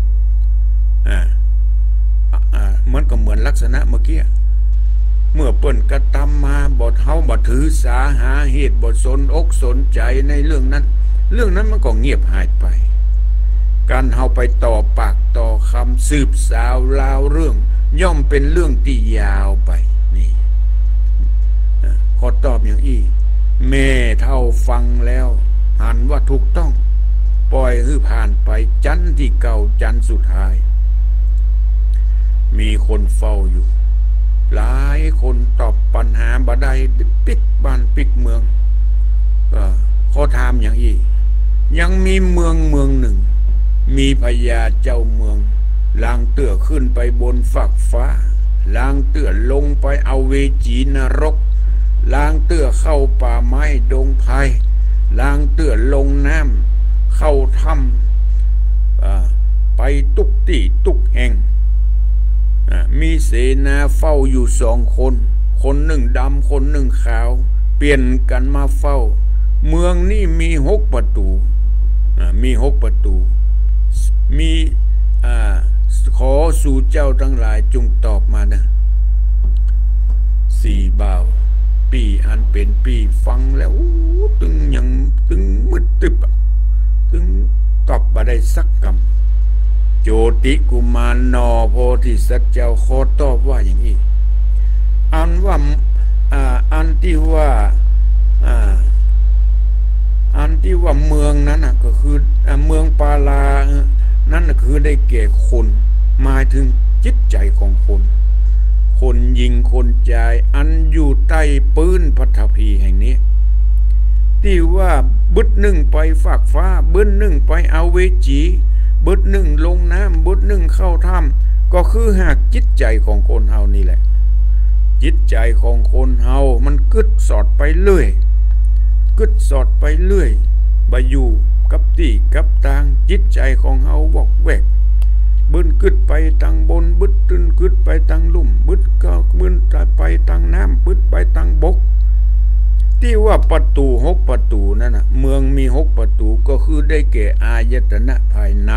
B: มันก็เหมือนลักษณะเมื่อกี้เมื่อเปิ้นกระทำมาบ่เฮาบ่ถือสาหาเหตุบ่สนอกสนใจในเรื่องนั้นมันก็เงียบหายไปการเฮาไปต่อปากต่อคำสืบสาวราวเรื่องย่อมเป็นเรื่องที่ยาวไปนี่ขอตอบอย่างอี้แม่เท่าฟังแล้วหันว่าถูกต้องปล่อยให้ผ่านไปจันที่เก่าจันสุดท้ายมีคนเฝ้าอยู่หลายคนตอบปัญหาบ่ได้ปิกบ้านปิกเมืองขอถามอย่างอีกยังมีเมืองหนึ่งมีพญาเจ้าเมืองลางเตื้อขึ้นไปบนฝักฟ้าลางเตื้อลงไปเอาเวจีนรกลางเตื้อเข้าป่าไม้ดงไผ่ลางเตื้อลงน้ำเข้าถ้ำไปตุกที่ตุกแห่งมีเสนาเฝ้าอยู่2 คนคนหนึ่งดำคนหนึ่งขาวเปลี่ยนกันมาเฝ้าเมืองนี้มี6 ประตูมี6 ประตูมีขอสู่เจ้าทั้งหลายจงตอบมานะ4 บ่าวปีอันเป็นปีฟังแล้วตึงยังตึงมืดตึบตึงตอบบ่ได้สักคำโจติกุมารนอโพธิสัตว์เจ้าขอตอบว่าอย่างนี้อันว่าอันที่ว่าเมืองนั้นก็คือเมืองปาลานั่นคือได้แก่คนหมายถึงจิตใจของคนยิงคนใจอันอยู่ใต้ปืนพัทภีแห่งนี้ที่ว่าบึดหนึ่งไปฝากฟ้าบึดหนึ่งไปเอาเวจีบึดหนึ่งลงน้ำบึดหนึ่งเข้าถ้ำก็คือหากจิตใจของคนเฮานี่แหละจิตใจของคนเฮามันกึดสอดไปเรื่อยบ่อยู่กับที่กับทางจิตใจของเฮาบอกแวกบึ้นกึดไปทางบนบึดตึนกึดไปทางลุ่มบึดก็บึ้นไปทางน้ำบึดไปทางบกที่ว่าประตู6 ประตูนั่นน่ะเมืองมี6 ประตูก็คือได้แก่อายตนะภายใน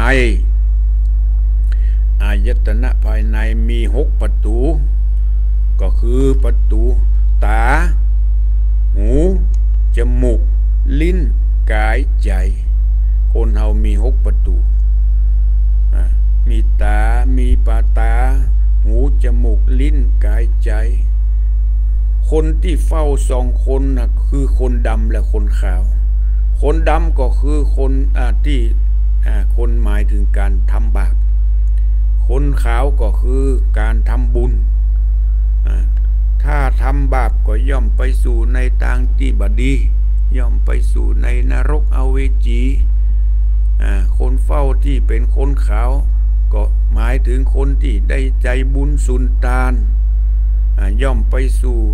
B: อายตนะภายในมี6 ประตูก็คือประตูตาหูจมูกลิ้นกายใจคนเฮามี6 ประตูมีตามีปาตาหูจมูกลิ้นกายใจคนที่เฝ้า2 คนน่ะคือคนดำและคนขาวคนดำก็คือคนที่คนหมายถึงการทำบาปคนขาวก็คือการทำบุญถ้าทำบาปก็ย่อมไปสู่ในทางที่บดีย่อมไปสู่ในนรกอเวจีคนเฝ้าที่เป็นคนขาวก็หมายถึงคนที่ได้ใจบุญสุนทานย่อมไปสู่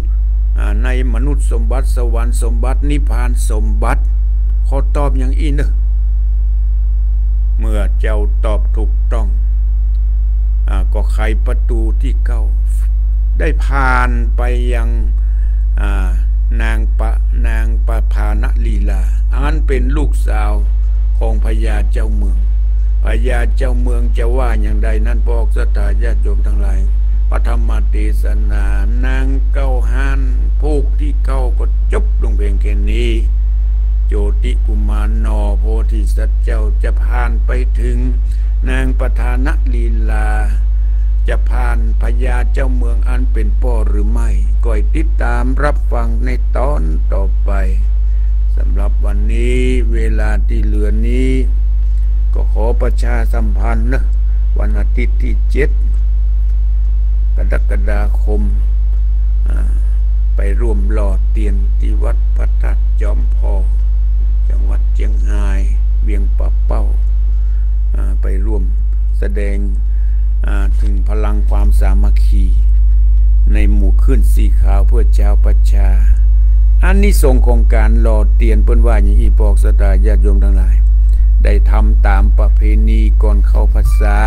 B: ในมนุษย์สมบัติสวรรค์สมบัตินิพพานสมบัติขอตอบอย่างอีเนอะเมื่อเจ้าตอบถูกต้องก็ไขประตูที่เก้าได้ผ่านไปยังนางปภานลีลาอันเป็นลูกสาวของพญาเจ้าเมืองพญาเจ้าเมืองจะว่าอย่างใดนั้นบอกสถาญาติโยมทั้งหลายปฐมเทศนานางเก้าหันพูกที่เก้าก็จบลงเพียงแค่นี้โจติกุมารนอโพธิสัตว์เจ้าจะผ่านไปถึงนางปฐานลีลาจะผ่านพญาเจ้าเมืองอันเป็นพ่อหรือไม่ก็ติดตามรับฟังในตอนต่อไปสำหรับวันนี้เวลาที่เหลือนี้ก็ขอประชาสัมพันธ์นะวันอาทิตย์ที่7 กรกฎาคมไปร่วมหล่อเตียนที่วัดพระธาตุจอมพอจังหวัดเชียงรายเวียงป่าเป้าไปร่วมแสดงถึงพลังความสามัคคีในหมู่ขึ้นสีขาวเพื่อชาวประชาอันนี้ส่งของการหล่อเตียนเปิ้นว่าอย่างอีบอกสตาญาติโยมทั้งหลายได้ทำตามประเพณีก่อนเข้าพรรษา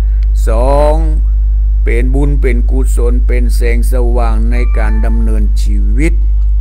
B: 2เป็นบุญเป็นกุศลเป็นแสงสว่างในการดำเนินชีวิต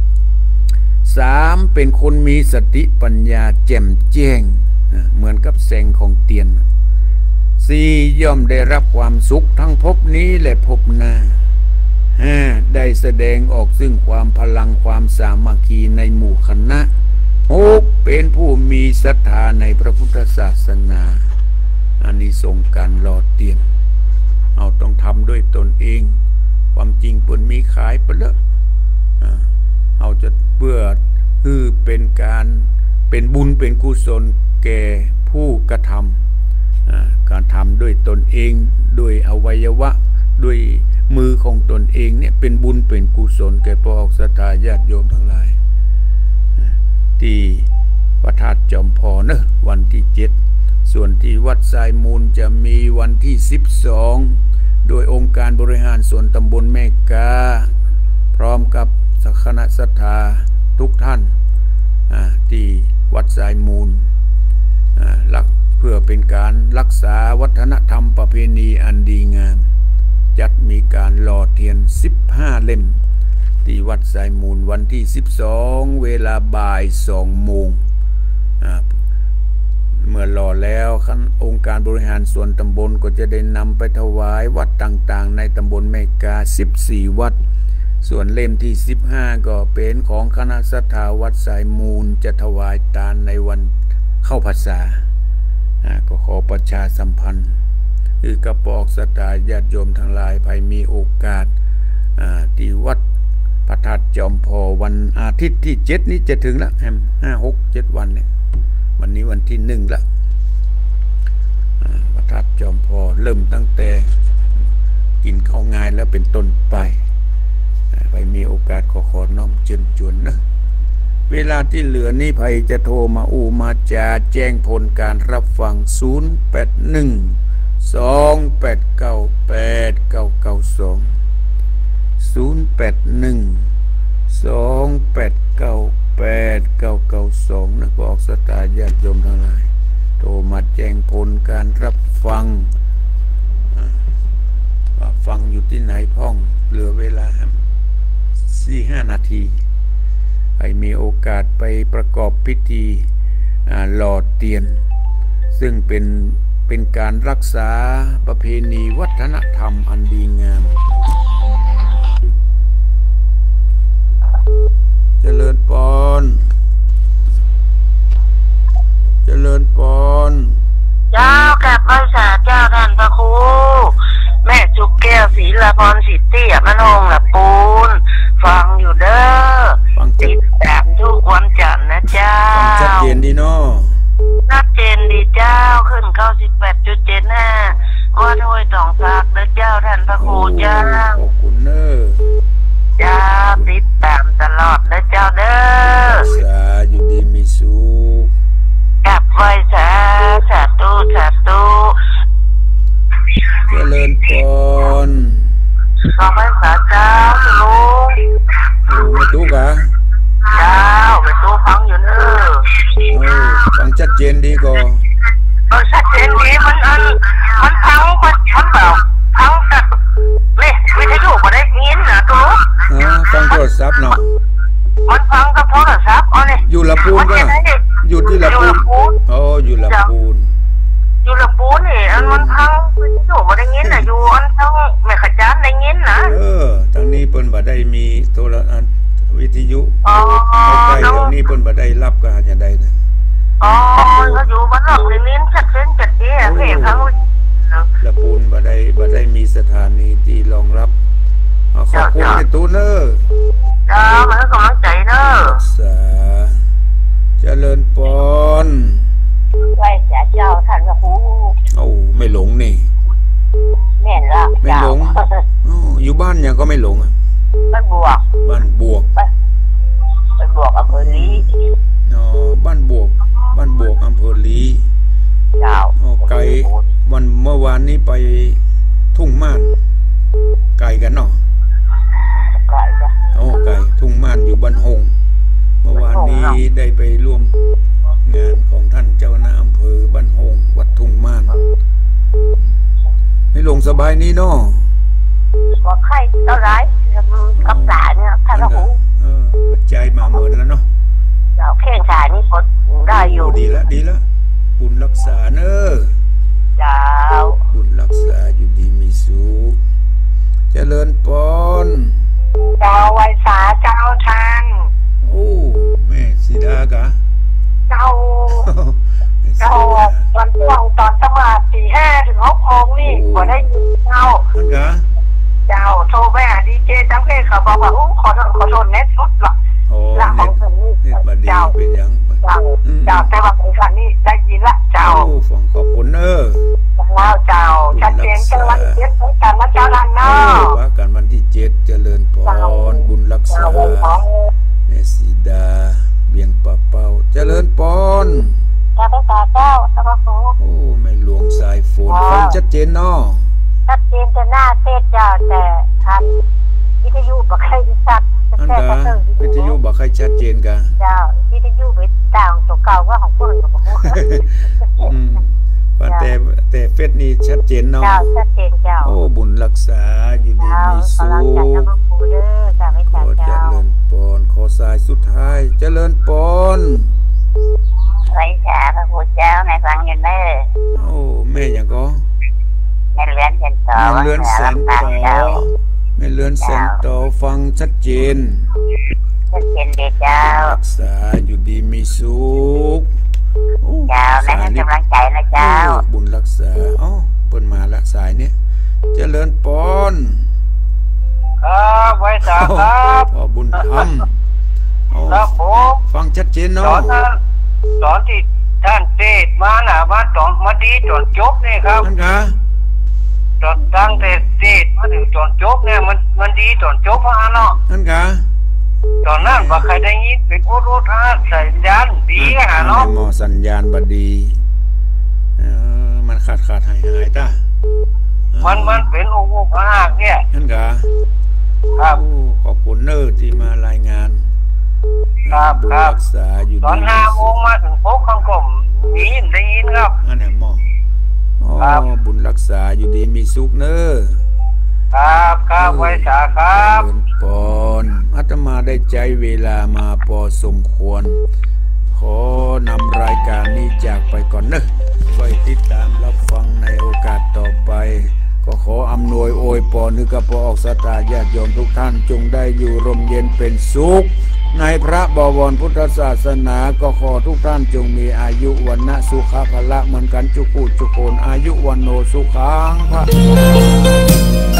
B: 3เป็นคนมีสติปัญญาแจ่มแจ้งเหมือนกับแสงของเตียน4ย่อมได้รับความสุขทั้งภพนี้และภพหน้า5ได้แสดงออกซึ่งความพลังความสามัคคีในหมู่คณะ6เป็นผู้มีศรัทธาในพระพุทธศาสนาอานิสงส์การหล่อเตียนเอาต้องทำด้วยตนเองความจริงเปิ้นมีขายไปแล้วเอาจะเพื่อเป็นการเป็นบุญเป็นกุศลแก่ผู้กระทำการทำด้วยตนเองด้วยอวัยวะด้วยมือของตนเองเนี่ยเป็นบุญเป็นกุศลแก่พวกศรัทธาญาติโยมทั้งหลายที่พระธาตุจอมพอนะวันที่7ส่วนที่วัดทรายมูลจะมีวันที่12โดยองค์การบริหารส่วนตำบลแม่กาพร้อมกับคณะศรัทธาทุกท่านที่วัดทรายมูลเพื่อเป็นการรักษาวัฒนธรรมประเพณีอันดีงามจัดมีการหล่อเทียน15เล่มที่วัดทรายมูลวันที่12เวลาบ่าย2 โมงเมื่อหล่อแล้วองค์การบริหารส่วนตำบลก็จะได้นำไปถวายวัดต่างๆในตำบลแม่กา14วัดส่วนเล่มที่15ก็เป็นของคณะศรัทธาวัดทรายมูลจะถวายตาลในวันเข้าพรรษาก็ขอประชาสัมพันธ์คือกระปอกศรัทธาญาติโยมทั้งหลายภายมีโอกาสที่วัดพระธาตุจอมพอวันอาทิตย์ที่7นี้จะถึงแล้ว5 6 7วันเนี่ยวันนี้วันที่1แล้วพระธาตุจอมพอเริ่มตั้งแต่กินข้าวงายแล้วเป็นต้นไปมีโอกาสขอน้อมเชิญชวนนะเวลาที่เหลือนี้ภัยจะโทรมามาจาแจ้งผลการรับฟัง0812898992นะบอกสตาญาติโยมทั้งหลายโทรมาแจ้งผลการรับฟังว่าฟังอยู่ที่ไหนพ้องเหลือเวลา4-5 นาทีให้มีโอกาสไปประกอบพิธีหล่อเตียนซึ่งเป็นการรักษาประเพณีวัฒนธรรมอันดีงามเจริญพรเจริญพร
C: เจ้ากับพระสาเจ้าท่านพระครูแม่จุกแก้วศรีละพรสิทธิ์เตี้ยมะนงละปูนฟังอยู่เด้อติดตามทุกวันจันทร์นะเจ้า
B: ชัดเจนดีเนาะ
C: ชัดเจนดีเจ้าขึ้น98.75ว่าถ้วยสองซักเด้อเจ้าท่านพระครูเจ้า
B: ขอบคุณเนอะ
C: เจ้าติดตามตลอดเด้อเจ้าเด้อ
B: สาอยู่ดีมีสุข
C: กับไว้สาธุ
B: เจริญพร
C: ขอพระสาเจ้าลุง
B: ไม่ตู้กะ
C: เจ้าไม่ตู้ฟังอยู่เนอะ
B: ฟังชัดเจนดีก็
C: ชัดเจนดีมันพังมันแบบพังแต่นี่วิทยุมาได้ยินนะตัว
B: ฟังโทรศัพท์เนาะ
C: มันฟังกับโทรศัพท์เนี่ย
B: อยู่ลำพูนก็อยู่ที่ลำพูนอยู่ลำพูน
C: นี่มันพังวิทยุมาได้ยินนะอยู่อันทั้งไม่ขยันได้ยินนะ
B: ทางนี้เปิ้นบ่ได้มีโทรวิทยุใกล้เดี๋ยวนี้เปิ้นบ่ได้รับก็อาจจะได้นะ
C: เขาอยู่บ้านนอกในนี้ชัดเจนจัดดีเพ่ทั้ง
B: ละปูนบ่ได้มีสถานีที่รองรับขอบคุณในตู้เนอร์
C: มันก็กำลังใจเนอร์
B: สาเจริญปอน
C: ไหว้เจ้าท่านพระครู
B: ไม่หลงนี่
C: แม่นละ
B: ไม่หลงอยู่บ้านยังก็ไม่หลง
C: บ้านบวก
B: บ้านบวก
C: อำเภอลี
B: บ้านบวกอำเภอลี
C: เจ้า
B: ไกลวันเมื่อวานนี้ไปทุ่งม่านไกลกันเนาะ
C: ไกลจ้ะ
B: ไกลทุ่งม่านอยู่บ้านหงเมื่อวานนี้ได้ไปร่วมงานของท่านเจ้าคณะอำเภอบ้านหงวัดทุ่งม่านไม่ลงสบายนี้เนาะ
C: ว่าใครเท่าไรกับสาเนี่ยท่านพระครู
B: ใจมาเหมือนแล้วเนาะ
C: แข้งขานี่พอได้อยู่
B: ดีแล้วบุญรักษาเนอะ
C: เจ้า
B: บุญรักษาอยู่ดีมีสุขเจริญปอน
C: เจ้าไวสาเจ้าทัน
B: แม่สีดากะ
C: เจ้าวันช่วงตอนประมาณ4-5 ถึง 6 โมงนี่ก็ได้ยินเจ้าเจ้าโทรไปหาดีเจจังเพลเขาบอกว่าขอโทษเน็ตสุดหรอกหลักของคนนี้
B: เจ้าเป็นอย่าง
C: เจ้าแต่ว่าของฉันนี่ได้ยินละเจ้า
B: ฟังขอบคุณเนอะ
C: เจ้าชัดเจนเจ้าวันที่7กันนะเจ้าท่านเนอะ
B: ว่ากันวันที่7เจริญพรบุญรักษาแม่สีดาเบียงป่าเป้าเจริญพร
C: พระเจ้าสวัสดี
B: แม่หลวงสายฝนฟังชัดเจนเนาะ
C: ชัดเจนจะหน้าเทศเจ้าแต่ทันวิทยุบ่ใครชัด
B: วิทยุบ่ใครชัดเจนกะ
C: เจ้าวิทยุไปต่างตัวเก่าว่าของคนกับ
B: ว่าแต่เฟซนี่ชัดเจนเนาะ
C: ชัดเจนเจ้า
B: บุญรักษาอยู่ดีมีสุขขอเจริญปอนขอสายสุดท้ายเจริญปอน
C: ไว้จ่าพระพุทธเจ้าในฟังอยู่เด้
B: อแม่อย่างก็
C: แม่เลื่อนแสนต่อ
B: แม่เลื่อนแสนต่อฟังชัดเจน
C: ดีเจ้า
B: รักษาอยู่ดีมีสุข
C: เจ้าแม่ให้กำลังใจนะเจ้า
B: บุญรักษาเปิ้นมาละสายเนี่ยเจริญปอน
C: ครับไว้สาครับ
B: บุญธรรม
C: ครับผม
B: ฟังชัดเจนเนาะ
C: สอนที่ท่านเทศมาน่ะว่าตอนมาดีจนจบนี่ครับ
B: นั่นค่ะ
C: ตอนตั้งแต่เทศมาถึงจนจบเนี่ยมันดีจนจบมาเนาะ
B: นั่นค่ะ
C: ตอนนั้นว่าใครได้ยินเป็นอุทานสัญญาณดีเนาะ
B: สัญญาณบดีมันขาดหายตา
C: มันเป็นองค์พระเนี่ย
B: นั่นค่ะ
C: ครับ
B: ขอบคุณเนอร์ที่มารายงาน
C: ครับ
B: รักษาอยู่
C: ตอน5 โมงมาถึงพบข้างกลมมีได้ยินครับ
B: อันไหนมองบุญรักษาอยู่ดีมีสุขเนอ
C: ครับไว้สาครับ
B: ปอนอาตมาได้ใจเวลามาพอสมควรขอนำรายการนี้จากไปก่อนเนอะไว้ติดตามรับฟังในโอกาสต่อไปก็ขออำนวยอวยพรนึกกระปออกสตาญาติโยมทุกท่านจงได้อยู่ร่มเย็นเป็นสุขในพระบวรพุทธศาสนาก็ขอทุกท่านจงมีอายุวันนะสุขภละเหมือนกันจุกุจุโกนอายุวันโนสุขังพระ